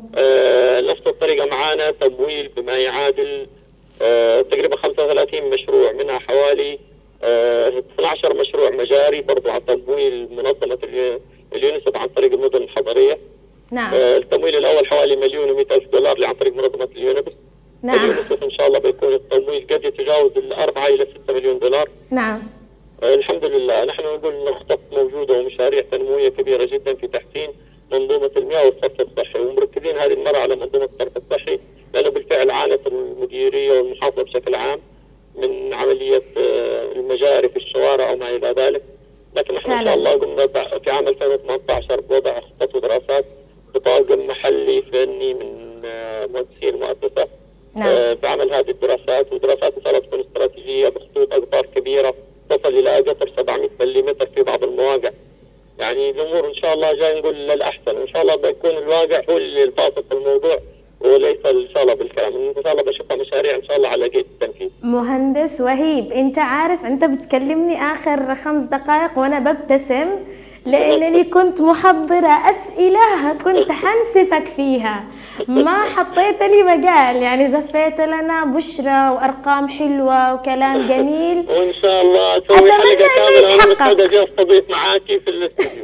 Speaker 4: آه نفس الطريقه معنا تمويل بما يعادل آه تقريبا خمسة وثلاثين مشروع، منها حوالي آه اثني عشر مشروع مجاري برضو عن تمويل منظمه اليونسف عن طريق المدن الحضريه.
Speaker 1: نعم.
Speaker 4: آه التمويل الاول حوالي مليون ومئة الف دولار اللي عن طريق منظمه اليونبس.
Speaker 1: نعم.
Speaker 4: اليونسف ان شاء الله بيكون التمويل قد يتجاوز الأربعة الى ستة مليون دولار.
Speaker 1: نعم.
Speaker 4: آه الحمد لله نحن نقول ان خطط موجوده ومشاريع تنمويه كبيره جدا في تحسين منظومه المياه والصرف الصحي، ومركزين هذه المره على منظومه الصرف الصحي لانه بالفعل عانت المديريه والمحافظه بشكل عام من عمليه آه المجاري في الشوارع وما الى ذلك. لكن نحن ان شاء الله قمنا في عام ألفين وثمانية عشر بوضع خطط ودراسات بطاقم محلي فني من آه مهندسين المؤسسه.
Speaker 1: نعم.
Speaker 4: آه بعمل هذه الدراسات، ودراسات ان شاء الله تكون استراتيجيه بخطوط اقطار كبيره تصل الى قطر سبعمئة ملم في بعض المواقع. يعني الامور ان شاء الله جاي نقول للاحسن، وان شاء الله بيكون الواقع هو اللي الفاصل في الموضوع وليس ان شاء الله بالكلام. ان شاء الله بشوفها مشاريع ان شاء الله على قيد التنفيذ.
Speaker 1: مهندس وهيب، انت عارف انت بتكلمني اخر خمس دقائق وانا ببتسم لانني كنت محضره اسئله كنت حنسفك فيها، ما حطيت لي مجال، يعني زفيت لنا بشرى وارقام حلوه وكلام جميل.
Speaker 4: وان شاء الله اسوي حلقه كامله وانا متحدث اجي استضيف معاكي في الاستوديو.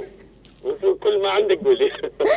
Speaker 4: كل ما عندك قولي.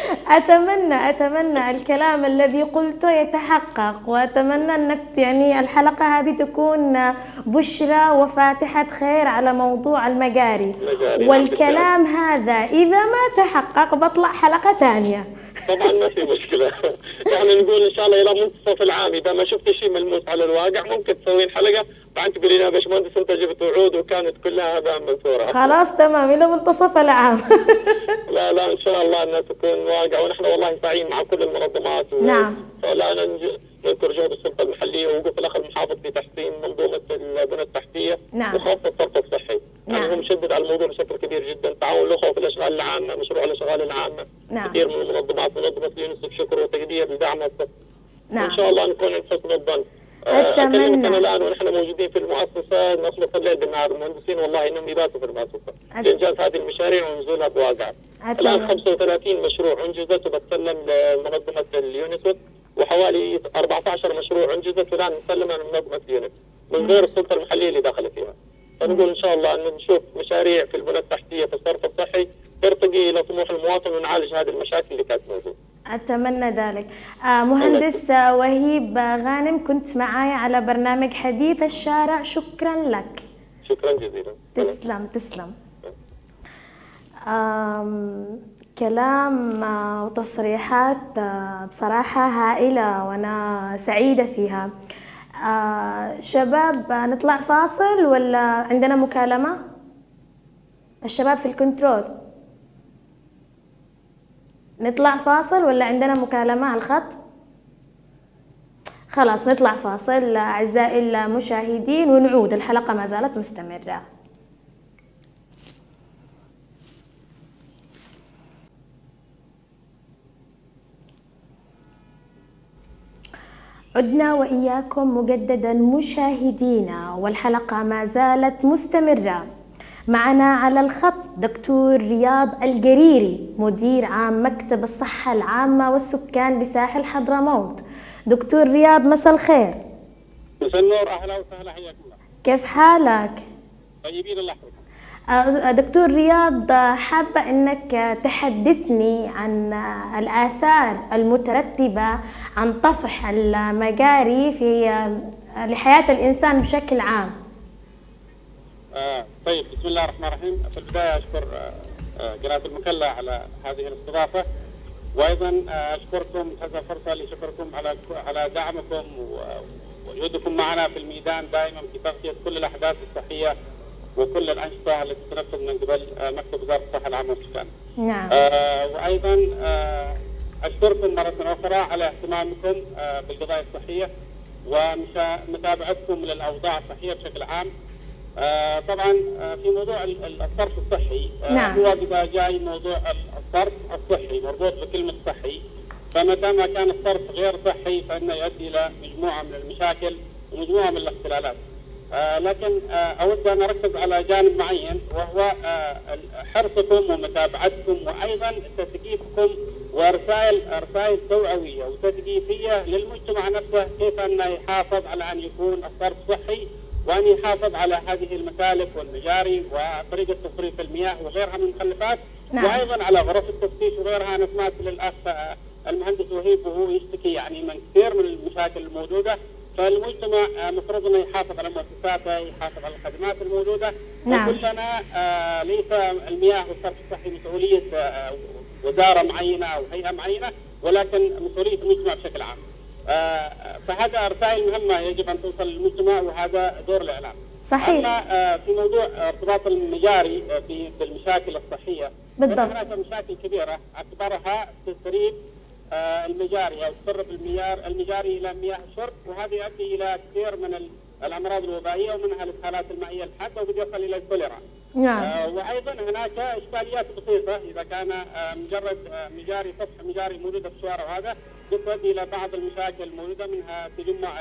Speaker 1: أتمنى أتمنى الكلام الذي قلته يتحقق، وأتمنى أنك يعني الحلقة هذه تكون بشرى وفاتحة خير على موضوع المجاري. والكلام هذا إذا ما تحقق بطلع حلقة ثانية.
Speaker 4: طبعا ما في مشكلة. يعني نقول إن شاء الله إلى منتصف العام إذا ما شفت شيء ملموس على الواقع ممكن تسوين حلقة بعد تقولي لنا يا باشمهندس أنت جبت وعود وكانت كلها هباء منثورة.
Speaker 1: خلاص تمام إلى منتصف العام.
Speaker 4: لا لا إن شاء الله أنها تكون واقع، ونحن والله سعيين مع كل المنظمات. و...
Speaker 1: نعم.
Speaker 4: لا نذكر جهود السلطة المحلية ووقوف الأخ المحافظ في تحسين منظومة البنى التحتية.
Speaker 1: نعم.
Speaker 4: وخاصة الصرف الصحي.
Speaker 1: نعم.
Speaker 4: يعني هو مشدد على الموضوع بشكل كبير جدا، تعاون الأخوة في الأشغال العامة، مشروع الأشغال العامة.
Speaker 1: نعم.
Speaker 4: كثير من المنظمات منظمة اليونسف شكر وتقدير لدعمها.
Speaker 1: نعم.
Speaker 4: إن شاء الله نكون عند حسن الظن.
Speaker 1: أتمنى.
Speaker 4: أنا الآن ونحن موجودين في المؤسسة نخلص الليل بالنهار، المهندسين والله إنهم يباتوا في المؤسسة لإنجاز هذه المشاريع ونزولها بواقع. الآن خمسة وثلاثين مشروع أنجزت وبتسلم لمنظمة اليونسف، وحوالي أربعة عشر مشروع أنجزت والآن نسلمها لمنظمة اليونسف من غير السلطة المحلية اللي داخلة فيها. فنقول إن شاء الله أن نشوف مشاريع في البنى التحتية في الصرف الصحي ترتقي إلى طموح المواطن ونعالج هذه المشاكل اللي كانت موجودة.
Speaker 1: أتمنى ذلك. آه مهندس آه وهيب غانم كنت معايا على برنامج حديث الشارع، شكرا لك.
Speaker 4: شكرا جزيلا.
Speaker 1: تسلم تسلم. كلام آه وتصريحات آه بصراحة هائلة وأنا سعيدة فيها. آه شباب آه نطلع فاصل ولا عندنا مكالمة؟ الشباب في الكنترول نطلع فاصل ولا عندنا مكالمة على الخط؟ خلاص نطلع فاصل أعزائي المشاهدين ونعود، الحلقة ما زالت مستمرة. عدنا وإياكم مجددا مشاهدينا، والحلقة ما زالت مستمرة. معنا على الخط دكتور رياض القريري مدير عام مكتب الصحة العامة والسكان بساحل حضرموت. دكتور رياض مساء الخير.
Speaker 5: مساء النور، أهلا وسهلا، حياك الله.
Speaker 1: كيف حالك؟
Speaker 5: طيبين الله يحفظك.
Speaker 1: دكتور رياض حابة أنك تحدثني عن الآثار المترتبة عن طفح المجاري في لحياة الإنسان بشكل عام.
Speaker 5: آه طيب، بسم الله الرحمن الرحيم. في البداية أشكر آه قناة المكلا على هذه الاستضافة. وايضا اشكركم هذا فرصه لشكركم على على دعمكم ووجودكم معنا في الميدان دائما في تغطيه كل الاحداث الصحيه وكل الانشطه التي تنفذ من قبل مكتب وزاره الصحه العامه والسكان.
Speaker 1: نعم.
Speaker 5: آه وايضا آه اشكركم مره اخرى على اهتمامكم آه بالقضايا الصحيه ومتابعتكم للاوضاع الصحيه بشكل عام. آه طبعا آه في موضوع الصرف الصحي آه
Speaker 1: نعم.
Speaker 5: هو اذا جاي موضوع الصرف الصحي مربوط بكلمه صحي، فمتى ما كان الصرف غير صحي فانه يؤدي الى مجموعه من المشاكل ومجموعه من الاختلالات. آه لكن آه اود ان اركز على جانب معين وهو آه حرصكم ومتابعتكم وايضا تثقيفكم ورسائل رسائل توعويه وتثقيفيه للمجتمع نفسه كيف انه يحافظ على ان يكون الصرف صحي وان يحافظ على هذه المسالك والمجاري وطريقه تصريف المياه وغيرها من المخلفات. نعم. وايضا على غرف التفتيش وغيرها. انا سمعت للاخ المهندس وهيب وهو يشتكي يعني من كثير من المشاكل الموجوده، فالمجتمع مفروض انه يحافظ على مؤسساته، يحافظ على الخدمات الموجوده. نعم. وكلنا آه ليس المياه والصرف الصحي مسؤوليه آه وزاره معينه او هيئه معينه، ولكن مسؤوليه المجتمع بشكل عام. آه فهذا رسائل مهمه يجب ان توصل للمجتمع وهذا دور الاعلام.
Speaker 1: صحيح.
Speaker 5: اما آه في موضوع ارتباط المجاري آه بالمشاكل الصحيه،
Speaker 1: بالضبط.
Speaker 5: هناك مشاكل كبيره اعتبرها تسريب آه المجاري او تسرب المياه المجاري الى مياه الشرب، وهذا يؤدي الى كثير من الامراض الوبائيه ومنها الاسهالات المائيه الحاده وقد يصل الى الكوليرا.
Speaker 1: نعم.
Speaker 5: آه وايضا هناك اشكاليات بسيطه اذا كان آه مجرد آه مجاري سطح مجاري موجوده في الشوارع، وهذا قد تؤدي الى بعض المشاكل الموجوده منها تجمع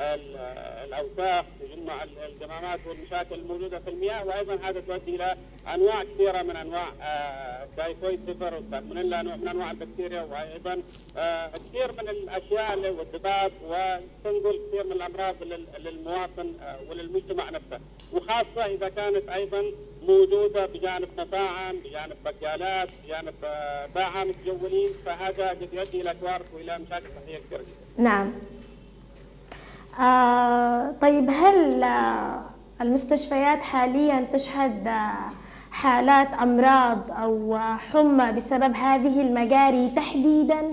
Speaker 5: الاوساخ، تجمع القمامات والمشاكل الموجوده في المياه، وايضا هذا تؤدي الى انواع كثيره من انواع تايفويد فيفر والسالمونيلا، نوع من انواع البكتيريا، وايضا آه كثير من الاشياء والذباب، وتنقل كثير من الامراض للمواطن آه وللمجتمع نفسه، وخاصه اذا كانت ايضا موجوده بجانب مطاعم، بجانب بقالات، بجانب آه باعة متجولين، فهذا قد يؤدي الى كوارث والى مشاكل صحيه كثيره.
Speaker 1: نعم. آه طيب، هل آه المستشفيات حاليا تشهد آه حالات امراض او حمى بسبب هذه المجاري تحديدا؟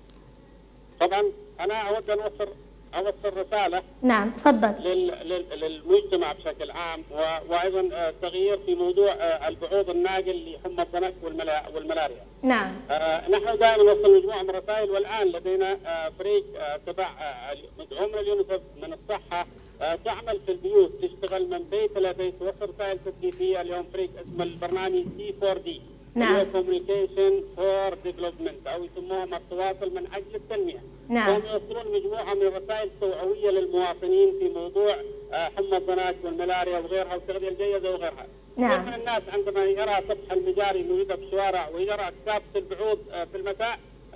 Speaker 5: طبعا انا اود ان اوصل اوصل رساله.
Speaker 1: نعم تفضل.
Speaker 5: للمجتمع بشكل عام، وايضا تغيير في موضوع البعوض الناقل لحمى الضنك والملاريا.
Speaker 1: نعم.
Speaker 5: نحن دائما نوصل مجموعه من الرسائل، والان لدينا فريق تبع مدعوم من اليونيسف من الصحه تعمل في البيوت، تشتغل من بيت الى بيت، توصل رسائل تثقيفيه. اليوم فريق اسمه البرنامج سي فور دي.
Speaker 1: نعم.
Speaker 5: كوميونيكيشن فور ديفلوبمنت، او يسموهم التواصل من اجل التنميه.
Speaker 1: نعم.
Speaker 5: هم يوصلون مجموعه من الرسائل التوعويه للمواطنين في موضوع حمى الضنك والملاريا وغيرها والتغذيه الجيده وغيرها.
Speaker 1: نعم.
Speaker 5: كثير من الناس عندما يرى سطح المجاري موجوده في الشوارع ويرى كتابه البعوض في المساء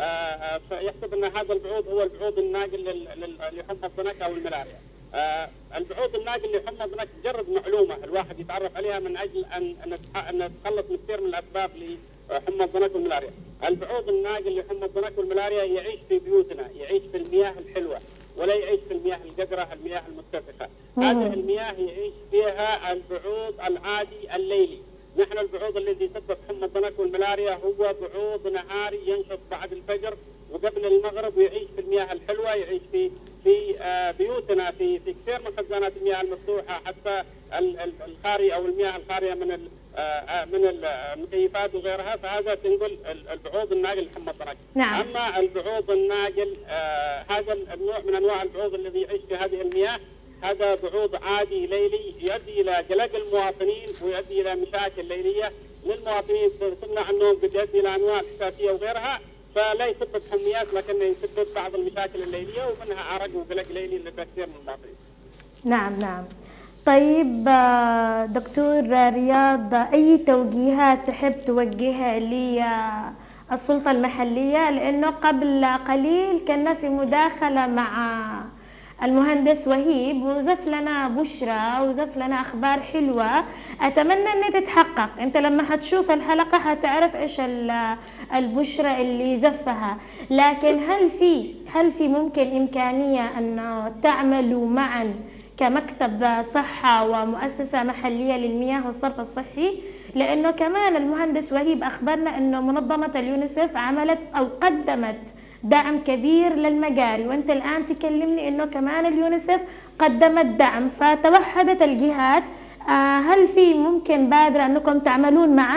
Speaker 5: فيحسب ان هذا البعوض هو البعوض الناقل لحمى الضنك او الملاريا. آه البعوض الناقل لحمى الضنك مجرد معلومه الواحد يتعرف عليها من اجل ان ان نتخلص من كثير من الاسباب لحمى الضنك والملاريا. البعوض الناقل لحمى الضنك والملاريا يعيش في بيوتنا، يعيش في المياه الحلوه، ولا يعيش في المياه القذره، المياه المتسخه. هذه المياه يعيش فيها البعوض العادي الليلي. نحن البعوض الذي يسبب حمى الضنك والملاريا هو بعوض نهاري ينشط بعد الفجر وقبل المغرب، ويعيش في المياه الحلوه، يعيش في في بيوتنا، في في كثير من خزانات المياه المفتوحه، حتى الخاري او المياه الخاريه من من المكيفات وغيرها، فهذا تنقل البعوض الناقل لحمى الضنك.
Speaker 1: نعم.
Speaker 5: اما البعوض الناقل هذا النوع من انواع البعوض الذي يعيش في هذه المياه، هذا بعوض عادي ليلي يؤدي الى قلق المواطنين ويؤدي الى مشاكل ليليه للمواطنين، تمنع النوم، قد يؤدي الى انواع حساسيه وغيرها، فلا يسبب حميات لكنه يسبب بعض المشاكل الليليه ومنها عرق وقلق ليلي لكثير من المواطنين.
Speaker 1: نعم نعم. طيب دكتور رياض، اي توجيهات تحب توجهها للسلطه المحليه؟ لانه قبل قليل كنا في مداخله مع المهندس وهيب وزف لنا بشرى وزف لنا اخبار حلوه، اتمنى ان تتحقق. انت لما حتشوف الحلقه حتعرف ايش البشرى اللي زفها، لكن هل في هل في ممكن امكانيه ان تعملوا معا كمكتب صحه ومؤسسه محليه للمياه والصرف الصحي لأنه كمان المهندس وهيب أخبرنا أنه منظمة اليونيسف عملت أو قدمت دعم كبير للمجاري، وأنت الآن تكلمني أنه كمان اليونيسف قدمت دعم، فتوحدت الجهات. آه هل في ممكن بادرة أنكم تعملون معا؟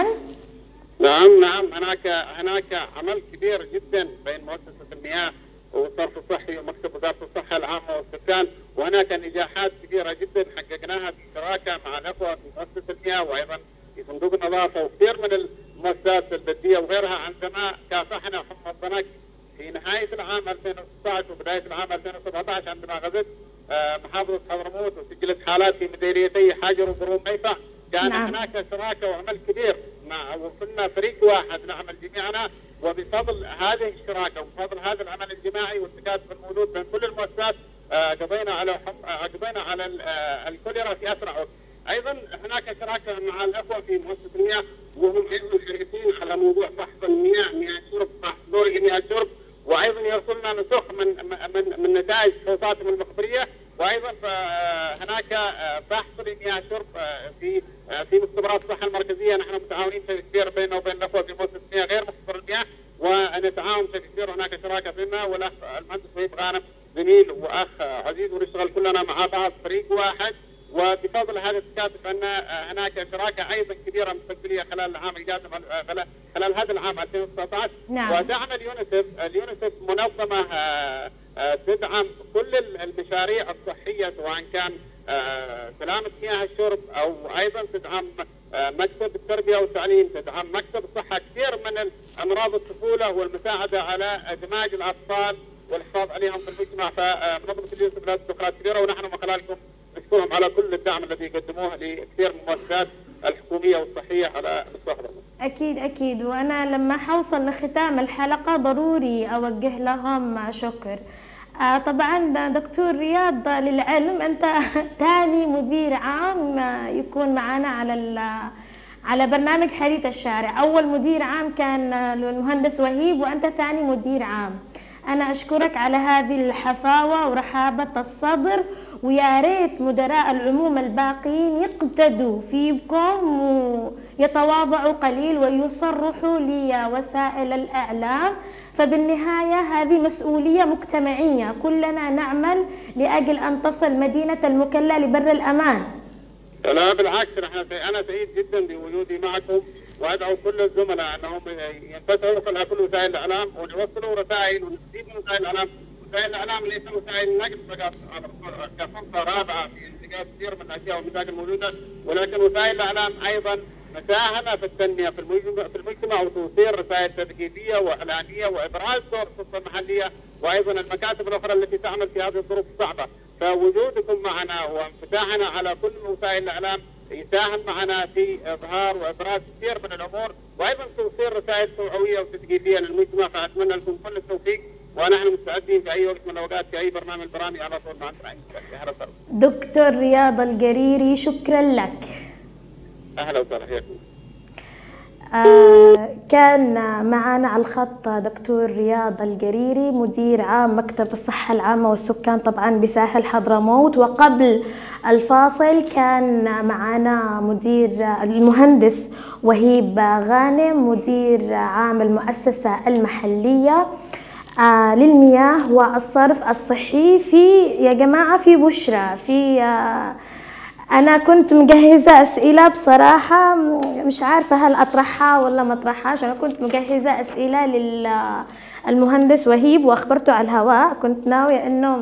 Speaker 5: نعم نعم هناك هناك عمل كبير جدا بين مؤسسة المياه والصرف الصحي ومكتب وزارة الصحة العامة والسكان، وهناك نجاحات كبيرة جدا حققناها بشراكة مع الأخوة في مؤسسة المياه وأيضا في صندوق النظافة وكثير من المؤسسات البلدية وغيرها، عندما كافحنا حمى الضنك في نهاية العام ألفين وستة عشر وبداية العام ألفين وسبعة عشر عندما غزت محافظة حضرموت وسجلت حالات في مديريتي حجر وبروم ميفا. كان نعم. هناك شراكة وعمل كبير مع وكنا فريق واحد نعمل جميعنا، وبفضل هذه الشراكة وبفضل هذا العمل الجماعي والتكاتف الموجود بين كل المؤسسات قضينا على قضينا على الكوليرا في أسرع وقت. أيضا هناك شراكة مع الأخوة في مؤسسة المياه وهم أيضا حريصين على موضوع فحص المياه، مياه الشرب، فحص دوري مياه الشرب، وأيضا يرسلنا نسخ من من من نتائج فحوصاتهم المخبرية، وايضا هناك بحث لمياه الشرب في في مختبرات الصحه المركزيه. نحن متعاونين بشكل كبير بيننا وبين الاخوه في مؤسسه المياه غير مختبر المياه، ونتعاون بشكل كبير. هناك شراكه بيننا والاخ المهندس وهيب غانم زميل واخ عزيز، ونشتغل كلنا مع بعض فريق واحد، وبفضل هذا التكاتف ان هناك شراكه ايضا كبيره مستقبليه خلال العام القادم خلال هذا العام ألفين وتسعة عشر. نعم. ودعم اليونيسف، اليونيسف منظمه تدعم كل المشاريع الصحيه سواء كان سلامه مياه الشرب او ايضا تدعم مكتب التربيه والتعليم، تدعم مكتب الصحه، كثير من امراض الطفوله والمساعده على ادماج الاطفال والحفاظ عليهم في المجتمع. فمنظمه اليونيسف لها دخلات كبيره، ونحن من خلالكم نشكرهم على كل الدعم الذي يقدموه لكثير من المؤسسات الحكوميه والصحيه على مستوى حضرموت.
Speaker 1: اكيد اكيد، وانا لما حوصل لختام الحلقه ضروري اوجه لهم شكر. آه طبعا دكتور رياض، للعلم انت ثاني مدير عام يكون معنا على على برنامج حديث الشارع. اول مدير عام كان المهندس وهيب، وانت ثاني مدير عام. أنا أشكرك على هذه الحفاوة ورحابة الصدر، ويا ريت مدراء العموم الباقيين يقتدوا فيكم ويتواضعوا قليل ويصرحوا لوسائل الإعلام. فبالنهاية هذه مسؤولية مجتمعية، كلنا نعمل لأجل أن تصل مدينة المكلا لبر الأمان.
Speaker 5: لا بالعكس، أنا سعيد جدا بوجودي معكم، وادعو كل الزملاء انهم ينفتحوا على كل وسائل الاعلام ونوصلوا رسائل ونستفيد من وسائل الاعلام. وسائل الاعلام ليس وسائل نقد فقط كفرصه رابعه في انتقاد كثير من الاشياء والمشاكل الموجوده، ولكن وسائل الاعلام ايضا مساهمه في التنميه في المجتمع في المجتمع وتوصيل رسائل تثقيفيه واعلانيه وابراز دور السلطه المحليه وايضا المكاتب الاخرى التي تعمل في هذه الظروف الصعبه. فوجودكم معنا وانفتاحنا على كل وسائل الاعلام يساهم معنا في اظهار وابراز كثير من الامور، وايضا توصيل رسائل توعويه وتثقيفيه للمجتمع. فاتمنى لكم كل التوفيق، ونحن مستعدين في اي وقت من الاوقات في اي برنامج برامج على طول مع اهلا وسهلا.
Speaker 1: دكتور رياض القريري، شكرا لك.
Speaker 5: اهلا وسهلا فيكم.
Speaker 1: آه كان معنا على الخط دكتور رياض القريري مدير عام مكتب الصحة العامة والسكان طبعا بساحل حضرموت. وقبل الفاصل كان معنا مدير المهندس وهيب غانم مدير عام المؤسسة المحلية آه للمياه والصرف الصحي. في يا جماعة في بشرى، في آه أنا كنت مجهزة أسئلة بصراحة، مش عارفة هل أطرحها ولا ما أطرحهاش. أنا كنت مجهزة أسئلة للمهندس وهيب وأخبرته على الهواء، كنت ناوية إنه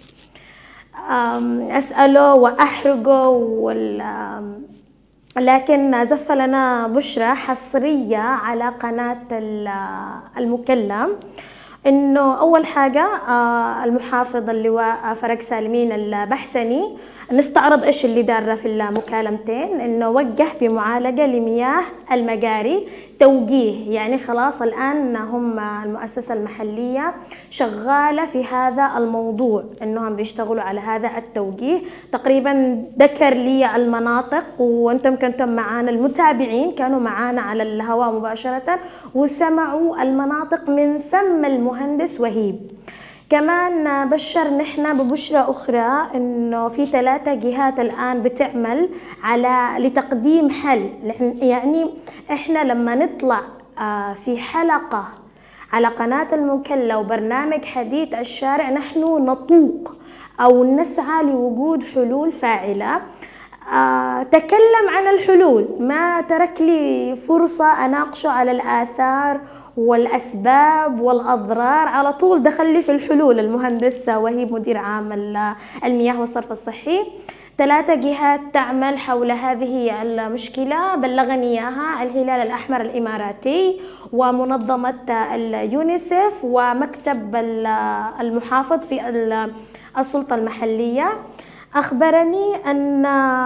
Speaker 1: أسأله وأحرقه وال لكن زف لنا بشرى حصرية على قناة المكلا إنه أول حاجة المحافظ اللواء فرج سالمين البحسني نستعرض إيش اللي دار في المكالمتين، إنه وجه بمعالجة لمياه المجاري توجيه، يعني خلاص الآن هم المؤسسة المحلية شغالة في هذا الموضوع، إنهم بيشتغلوا على هذا التوجيه. تقريبا ذكر لي المناطق، وأنتم كنتم معانا المتابعين كانوا معانا على الهواء مباشرة وسمعوا المناطق من فم المهندس وهيب. كمان بشر نحن ببشرة أخرى إنه في ثلاثة جهات الآن بتعمل على لتقديم حل. يعني إحنا لما نطلع في حلقة على قناة المكلا وبرنامج حديث الشارع نحن نطوق أو نسعى لوجود حلول فاعلة. آه، تكلم عن الحلول، ما ترك لي فرصة أناقشه على الآثار والأسباب والأضرار، على طول دخل لي في الحلول. المهندس وهيب مدير عام المياه والصرف الصحي. ثلاثة جهات تعمل حول هذه المشكلة بلغني إياها الهلال الأحمر الإماراتي ومنظمة اليونيسف ومكتب المحافظ في السلطة المحلية. أخبرني أن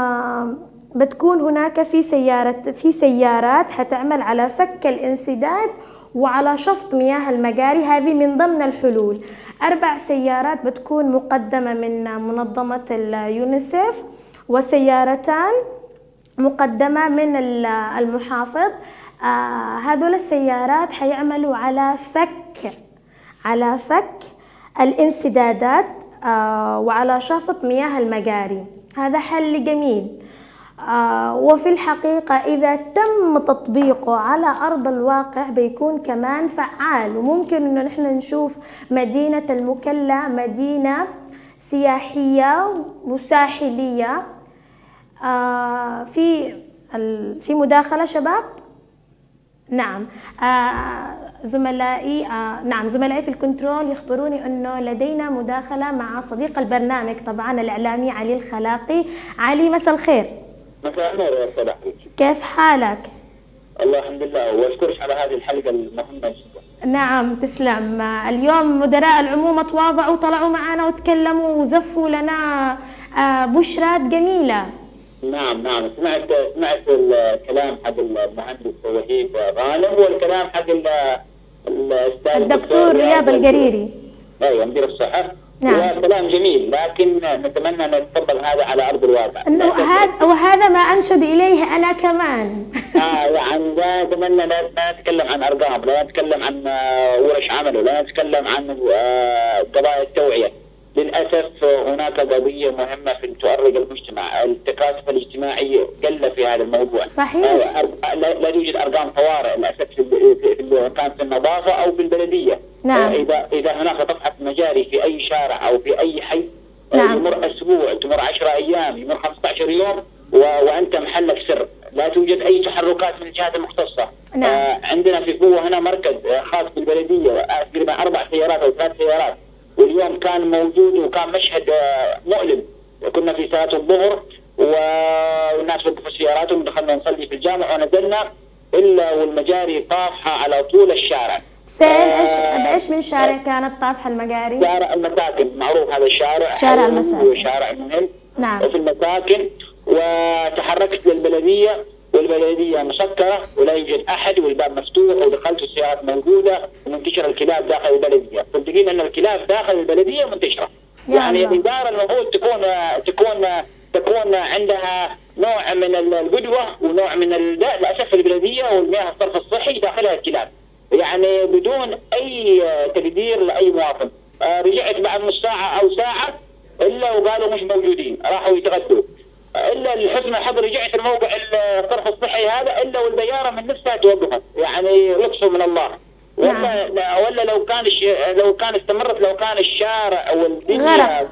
Speaker 1: بتكون هناك في سيارة في سيارات حتعمل على فك الانسداد وعلى شفط مياه المجاري، هذه من ضمن الحلول. أربع سيارات بتكون مقدمة من منظمة اليونيسف وسيارتان مقدمة من المحافظ. آه هذول السيارات حيعملوا على فك على فك الانسدادات آه وعلى شفط مياه المجاري. هذا حل جميل، آه وفي الحقيقة إذا تم تطبيقه على أرض الواقع بيكون كمان فعال، وممكن إنه نحن نشوف مدينة المكلا مدينة سياحية وساحلية. آه في في مداخلة شباب؟ نعم. آه زملائي آه نعم زملائي في الكنترول يخبروني انه لدينا مداخله مع صديق البرنامج طبعا الاعلامي علي الخلاقي. علي مساء الخير.
Speaker 6: مساء النور يا صلاح.
Speaker 1: كيف حالك؟
Speaker 6: الله الحمد لله، واشكرك على هذه الحلقه المهمه جدا.
Speaker 1: نعم تسلم. اليوم مدراء العمومه تواضعوا وطلعوا معنا وتكلموا وزفوا لنا آه بشرات جميله.
Speaker 6: نعم نعم سمعت سمعت الكلام حق المهندس وهيب غانم والكلام حق الاستاذ
Speaker 1: الدكتور رياض القريري.
Speaker 6: ايوه مدير الصحه.
Speaker 1: نعم.
Speaker 6: كلام جميل، لكن نتمنى ان نتطبق هذا على ارض الواقع.
Speaker 1: انه هذا وهذا ما انشد اليه انا كمان.
Speaker 6: اه يعني لا نتمنى لا نتكلم عن ارقام، لا نتكلم عن ورش عمل، ولا نتكلم عن قضايا التوعيه. للأسف هناك قضية مهمة في تؤرق المجتمع، التكاتف الاجتماعي قل في هذا الموضوع.
Speaker 1: صحيح.
Speaker 6: لا يوجد أرقام طوارئ للأسف في كان في النظافة أو في البلدية.
Speaker 1: نعم.
Speaker 6: إذا إذا هناك طفحة مجاري في أي شارع أو في أي حي،
Speaker 1: نعم.
Speaker 6: يمر أسبوع، تمر عشرة أيام، يمر خمسة عشر يوم وأنت محلك سر، لا توجد أي تحركات من الجهات المختصة.
Speaker 1: نعم.
Speaker 6: آه عندنا في قوة هنا مركز خاص بالبلدية تقريبا أربع سيارات أو ثلاث سيارات، واليوم كان موجود وكان مشهد مؤلم. كنا في صلاة الظهر والناس وقفوا سياراتهم ودخلنا نصلي في الجامع ونزلنا إلا والمجاري طافحة على طول الشارع.
Speaker 1: فين ايش بايش من شارع كانت طافحة المجاري؟
Speaker 6: شارع المساكن، معروف هذا الشارع،
Speaker 1: شارع المساكن
Speaker 6: وشارع المهم.
Speaker 1: نعم.
Speaker 6: وفي المساكن، وتحركت للبلدية والبلدية مسكرة ولا يوجد أحد والباب مفتوح، ودخلت السيارات موجودة ومنتشر الكلاب داخل البلدية. صدقين أن الكلاب داخل البلدية منتشرة. يعني الإدارة المفروض تكون تكون تكون عندها نوع من القدوة ونوع من للأسف البلدية والمياه الصرف الصحي داخلها الكلاب، يعني بدون أي تقدير لأي مواطن. رجعت بعد نص ساعة أو ساعة إلا وقالوا مش موجودين، راحوا يتغدوا. الا لحسن الحظ رجعت الموقع الصرف الصحي هذا الا والبياره من نفسها توقفت، يعني لطف من الله. ولا نعم. ولا لو كان لو كان استمرت لو كان الشارع او الدنيا
Speaker 1: غرق.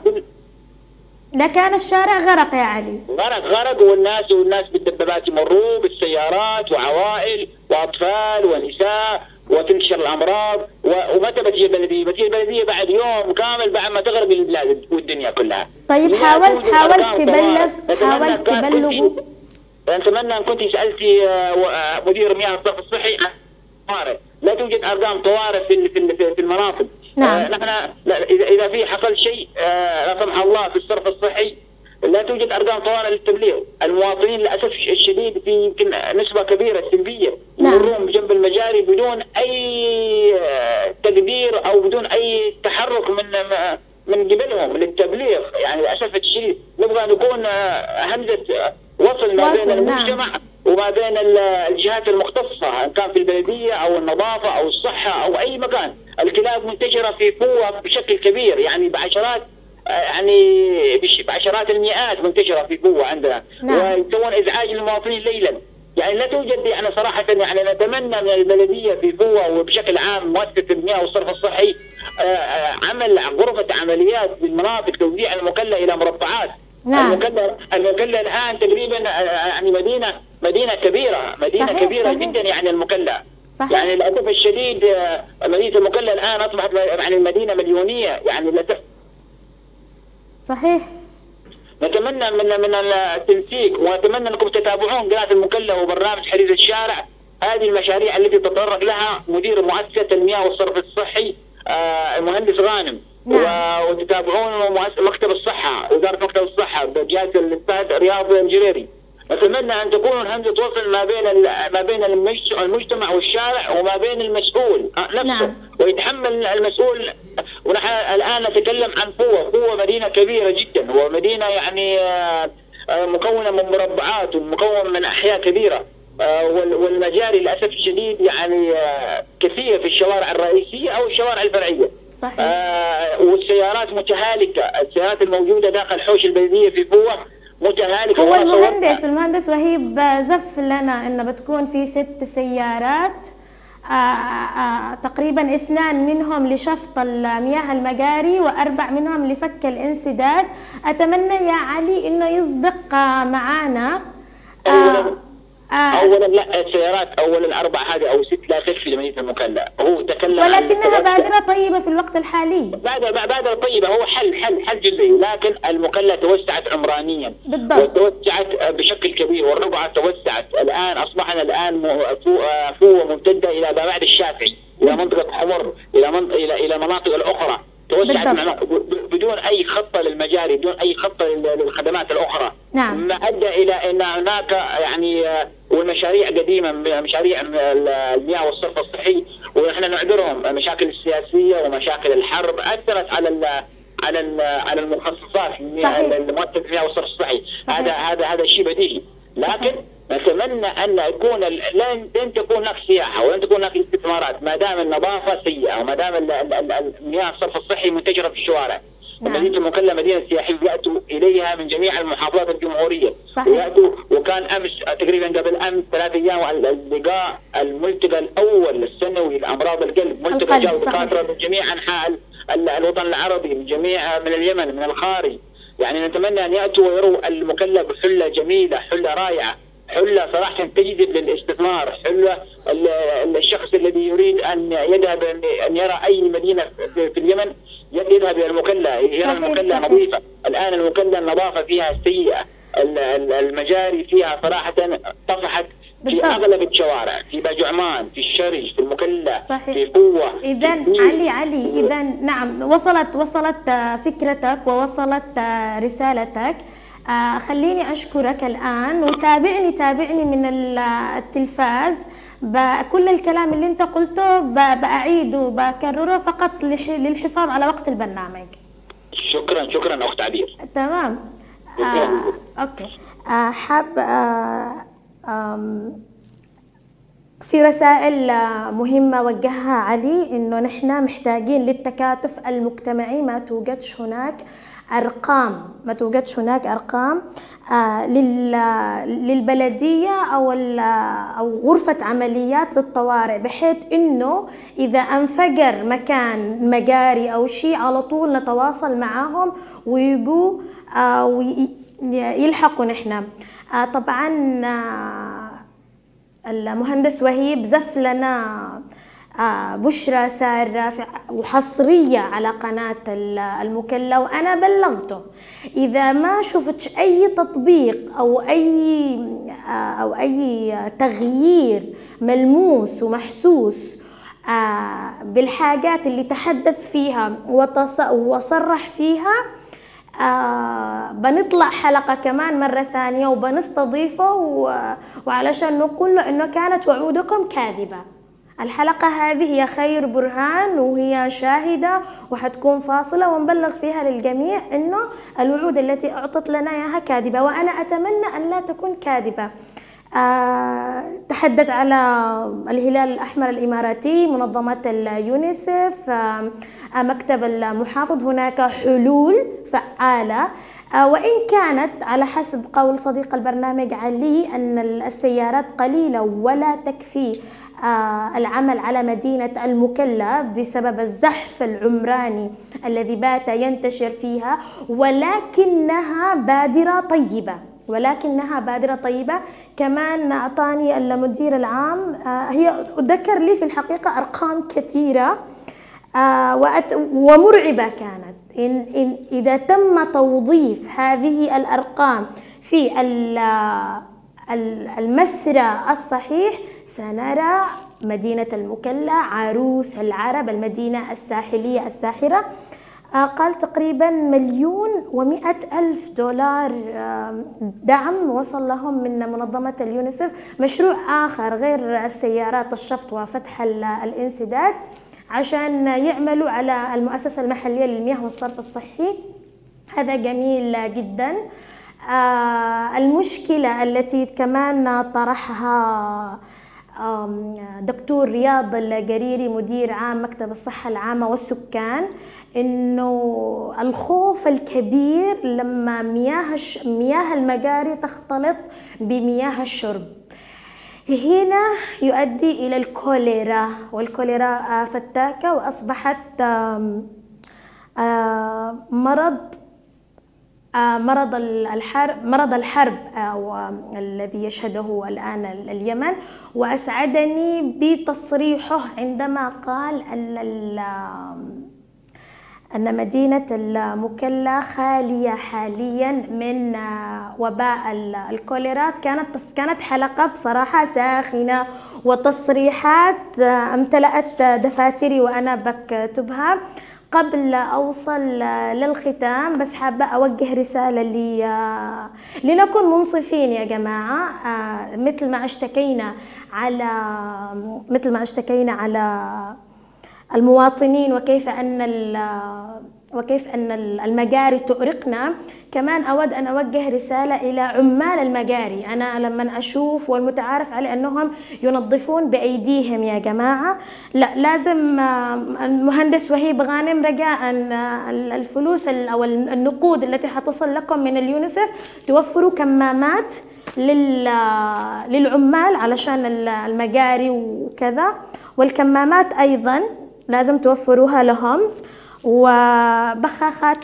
Speaker 1: لا كان الشارع غرق يا علي.
Speaker 6: غرق غرق والناس والناس بالدبابات يمروا بالسيارات وعوائل واطفال ونساء وتنتشر الامراض. ومتى بتجي البلديه؟ بتجي البلديه بعد يوم كامل بعد ما تغرق البلاد والدنيا كلها.
Speaker 1: طيب حاولت حاولت تبلغ حاولت تبلغوا.
Speaker 6: نتمنى ان كنت سالتي مدير مياه الصرف الصحي عن طوارئ، لا توجد ارقام طوارئ في في في المناطق.
Speaker 1: نعم.
Speaker 6: آه نحن اذا اذا في حصل شيء آه لا سمح الله في الصرف الصحي لا توجد ارقام طوارئ للتبليغ. المواطنين للاسف الشديد في يمكن نسبه كبيره سلبيه يمرون بجنب المجاري بدون اي تقدير او بدون اي تحرك من من قبلهم للتبليغ. يعني للاسف الشديد نبغى نكون همزه وصل ما بين المجتمع وما بين الجهات المختصة، إن كان في البلدية أو النظافة أو الصحة أو أي مكان. الكلاب منتشرة في فوة بشكل كبير، يعني بعشرات يعني بعشرات المئات منتشرة في فوة عندنا. نعم. ويسوون إزعاج للمواطنين ليلا. يعني لا توجد يعني صراحة يعني نتمنى من البلدية في فوة وبشكل عام مؤسسة المياه والصرف الصحي عمل غرفة عمليات بالمناطق، توزيع المكلا إلى مربعات. نعم. المكلا المكلا الآن تقريبا يعني مدينة مدينة كبيرة مدينة صحيح كبيرة صحيح. جدا يعني المكلا. صحيح. يعني للأسف الشديد مدينة المكلا الآن أصبحت يعني مدينة مليونية يعني للأسف.
Speaker 1: صحيح.
Speaker 6: نتمنى من من التنسيق ونتمنى انكم تتابعون قناه المكلا وبرنامج حديث الشارع، هذه المشاريع التي تتطرق لها مدير مؤسسه المياه والصرف الصحي المهندس غانم. نعم. وتتابعون مكتب الصحه، وزاره مكتب الصحه برئاسه الاستاذ رياض الجريري. نتمنى ان تكون همزه وصل ما بين ما بين المجتمع والشارع وما بين المسؤول نفسه. نعم. ويتحمل المسؤول. ونحن الان نتكلم عن فوة، فوة مدينه كبيره جدا ومدينه يعني مكونه من مربعات ومكون من احياء كبيره، والمجاري للاسف الشديد يعني كثير في الشوارع الرئيسيه او الشوارع الفرعيه. صحيح. والسيارات متهالكه، السيارات الموجوده داخل حوش البلديه في فوة متهالكة.
Speaker 1: هو المهندس المهندس وهيب زف لنا انه بتكون في ست سيارات، آآ آآ تقريبا اثنان منهم لشفط المياه المجاري واربع منهم لفك الانسداد. اتمنى يا علي انه يصدق معانا.
Speaker 6: اولا لا السيارات اولا اربع هذه او ست لا تكفي لمدينه المكلا. هو تكلم
Speaker 1: ولكنها بادره طيبه في الوقت الحالي.
Speaker 6: بادره طيبه، هو حل حل حل جزئي، لكن المكلا توسعت عمرانيا
Speaker 1: بالضبط
Speaker 6: وتوسعت بشكل كبير، والربعه توسعت الان، اصبحنا الان فوة ممتده الى بعد الشافعي، الى منطقه حمر، الى منطقه الى الى المناطق الاخرى، توسعت بدون اي خطه للمجاري، بدون اي خطه للخدمات الاخرى.
Speaker 1: نعم.
Speaker 6: ما ادى الى ان هناك يعني والمشاريع قديمه، مشاريع المياه والصرف الصحي ونحن نعذرهم، المشاكل السياسيه ومشاكل الحرب اثرت على ال على ال على المخصصات لمؤسسه المياه والصرف الصحي. هذا هذا هذا شيء بديهي، لكن صحيح. نتمنى ان يكون لن تكون هناك سياحه ولن تكون هناك استثمارات ما دام النظافه سيئه وما دام المياه الصرف الصحي منتشره في الشوارع. نعم. مدينة المكلا مدينة سياحية يأتوا إليها من جميع المحافظات الجمهورية. صحيح. ويأتوا وكان أمس تقريبا قبل أمس ثلاث أيام اللقاء الملتقى الأول السنوي لأمراض القلب، ملتقى جاءوا دكاترة من جميع أنحاء الوطن العربي، من جميع من اليمن من الخارج. يعني نتمنى أن يأتوا ويروا المكلا بحلة جميلة، حلة رائعة، حلة صراحة تجذب للاستثمار، حلة الشخص الذي يريد أن يذهب أن يرى أي مدينة في اليمن يذهب إلى المكلا، يرى المكلا نظيفة. الآن المكلا النظافة فيها سيئة، المجاري فيها صراحة طفحت في أغلب الشوارع، في باجعمان، في الشرج، في المكلا، صحيح. في فوة.
Speaker 1: إذا علي علي إذا نعم وصلت وصلت فكرتك ووصلت رسالتك. آه خليني أشكرك الآن، وتابعني تابعني من التلفاز. كل الكلام اللي أنت قلته بأعيده وبكرره فقط للحفاظ على وقت البرنامج.
Speaker 6: شكرا شكرا أخت عبير.
Speaker 1: تمام. آه أوكي. آه حاب آه في رسائل مهمة وجهها علي إنه نحن محتاجين للتكاتف المجتمعي، ما توجدش هناك أرقام ما توجدش هناك أرقام آه للبلدية أو أو غرفة عمليات للطوارئ، بحيث إنه إذا انفجر مكان مجاري أو شيء على طول نتواصل معهم ويجوا آه ويلحقوا نحن. آه طبعا آه المهندس وهيب زف لنا آه بشرى سارة وحصرية على قناة المكلا، وأنا بلغته إذا ما شفت أي تطبيق أو أي آه أو أي تغيير ملموس ومحسوس آه بالحاجات اللي تحدث فيها وصرح فيها، آه بنطلع حلقة كمان مرة ثانية وبنستضيفه وعلشان نقول له إنه كانت وعودكم كاذبة. الحلقة هذه هي خير برهان وهي شاهدة وحتكون فاصلة ونبلغ فيها للجميع إنه الوعود التي أعطت لنا إياها كاذبة، وأنا أتمنى أن لا تكون كاذبة. آه تحدث على الهلال الأحمر الإماراتي، منظمة اليونيسف، آه مكتب المحافظ. هناك حلول فعالة، آه وإن كانت على حسب قول صديق البرنامج علي أن السيارات قليلة ولا تكفي آه العمل على مدينة المكلا بسبب الزحف العمراني الذي بات ينتشر فيها، ولكنها بادرة طيبة ولكنها بادرة طيبة. كمان أعطاني المدير العام، آه هي ذكر لي في الحقيقة أرقام كثيرة آه ومرعبة كانت. إن إن إذا تم توظيف هذه الأرقام في المسرى الصحيح سنرى مدينة المكلا عروس العرب، المدينة الساحلية الساحرة. قال تقريبا مليون ومئة ألف دولار دعم وصل لهم من منظمة اليونيسف. مشروع آخر غير السيارات الشفط وفتح الانسداد عشان يعملوا على المؤسسة المحلية للمياه والصرف الصحي. هذا جميل جدا. المشكلة التي كمان طرحها دكتور رياض القريري مدير عام مكتب الصحة العامة والسكان، إنه الخوف الكبير لما مياه مياه المجاري تختلط بمياه الشرب، هنا يؤدي إلى الكوليرا، والكوليرا فتاكة وأصبحت مرض مرض الحرب مرض الحرب الذي يشهده الآن اليمن. وأسعدني بتصريحه عندما قال أن أن مدينة المكلا خالية حاليا من وباء الكوليرا. كانت كانت حلقة بصراحة ساخنة وتصريحات امتلأت دفاتري وأنا بكتبها. قبل أوصل للختام بس حابة أوجه رسالة لي لنكون منصفين يا جماعة. مثل ما اشتكينا على مثل ما اشتكينا على المواطنين وكيف أن وكيف أن المجاري تؤرقنا، كمان أود أن أوجه رسالة إلى عمال المجاري. أنا لما أشوف والمتعارف على أنهم ينظفون بأيديهم يا جماعة، لا لازم المهندس وهيب غانم رجاء الفلوس أو النقود التي حتصل لكم من اليونيسف توفروا كمامات للعمال علشان المجاري وكذا، والكمامات أيضا لازم توفروها لهم، وبخاخات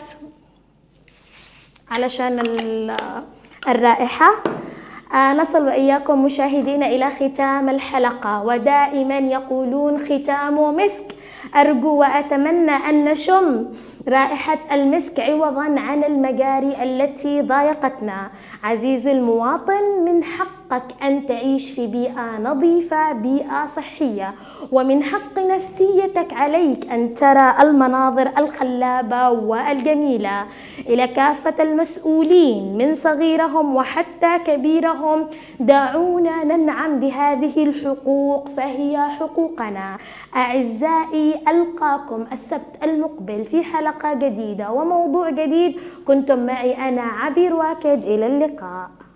Speaker 1: علشان الرائحة. نصل وإياكم مشاهدين إلى ختام الحلقة، ودائما يقولون ختام مسك. أرجو وأتمنى أن نشم رائحة المسك عوضا عن المجاري التي ضايقتنا. عزيزي المواطن، من حقك أن تعيش في بيئة نظيفة، بيئة صحية، ومن حق نفسيتك عليك أن ترى المناظر الخلابة والجميلة. إلى كافة المسؤولين من صغيرهم وحتى كبيرهم، دعونا ننعم بهذه الحقوق فهي حقوقنا. أعزائي، ألقاكم السبت المقبل في حلقة جديدة وموضوع جديد. كنتم معي أنا عبير واكد، إلى اللقاء.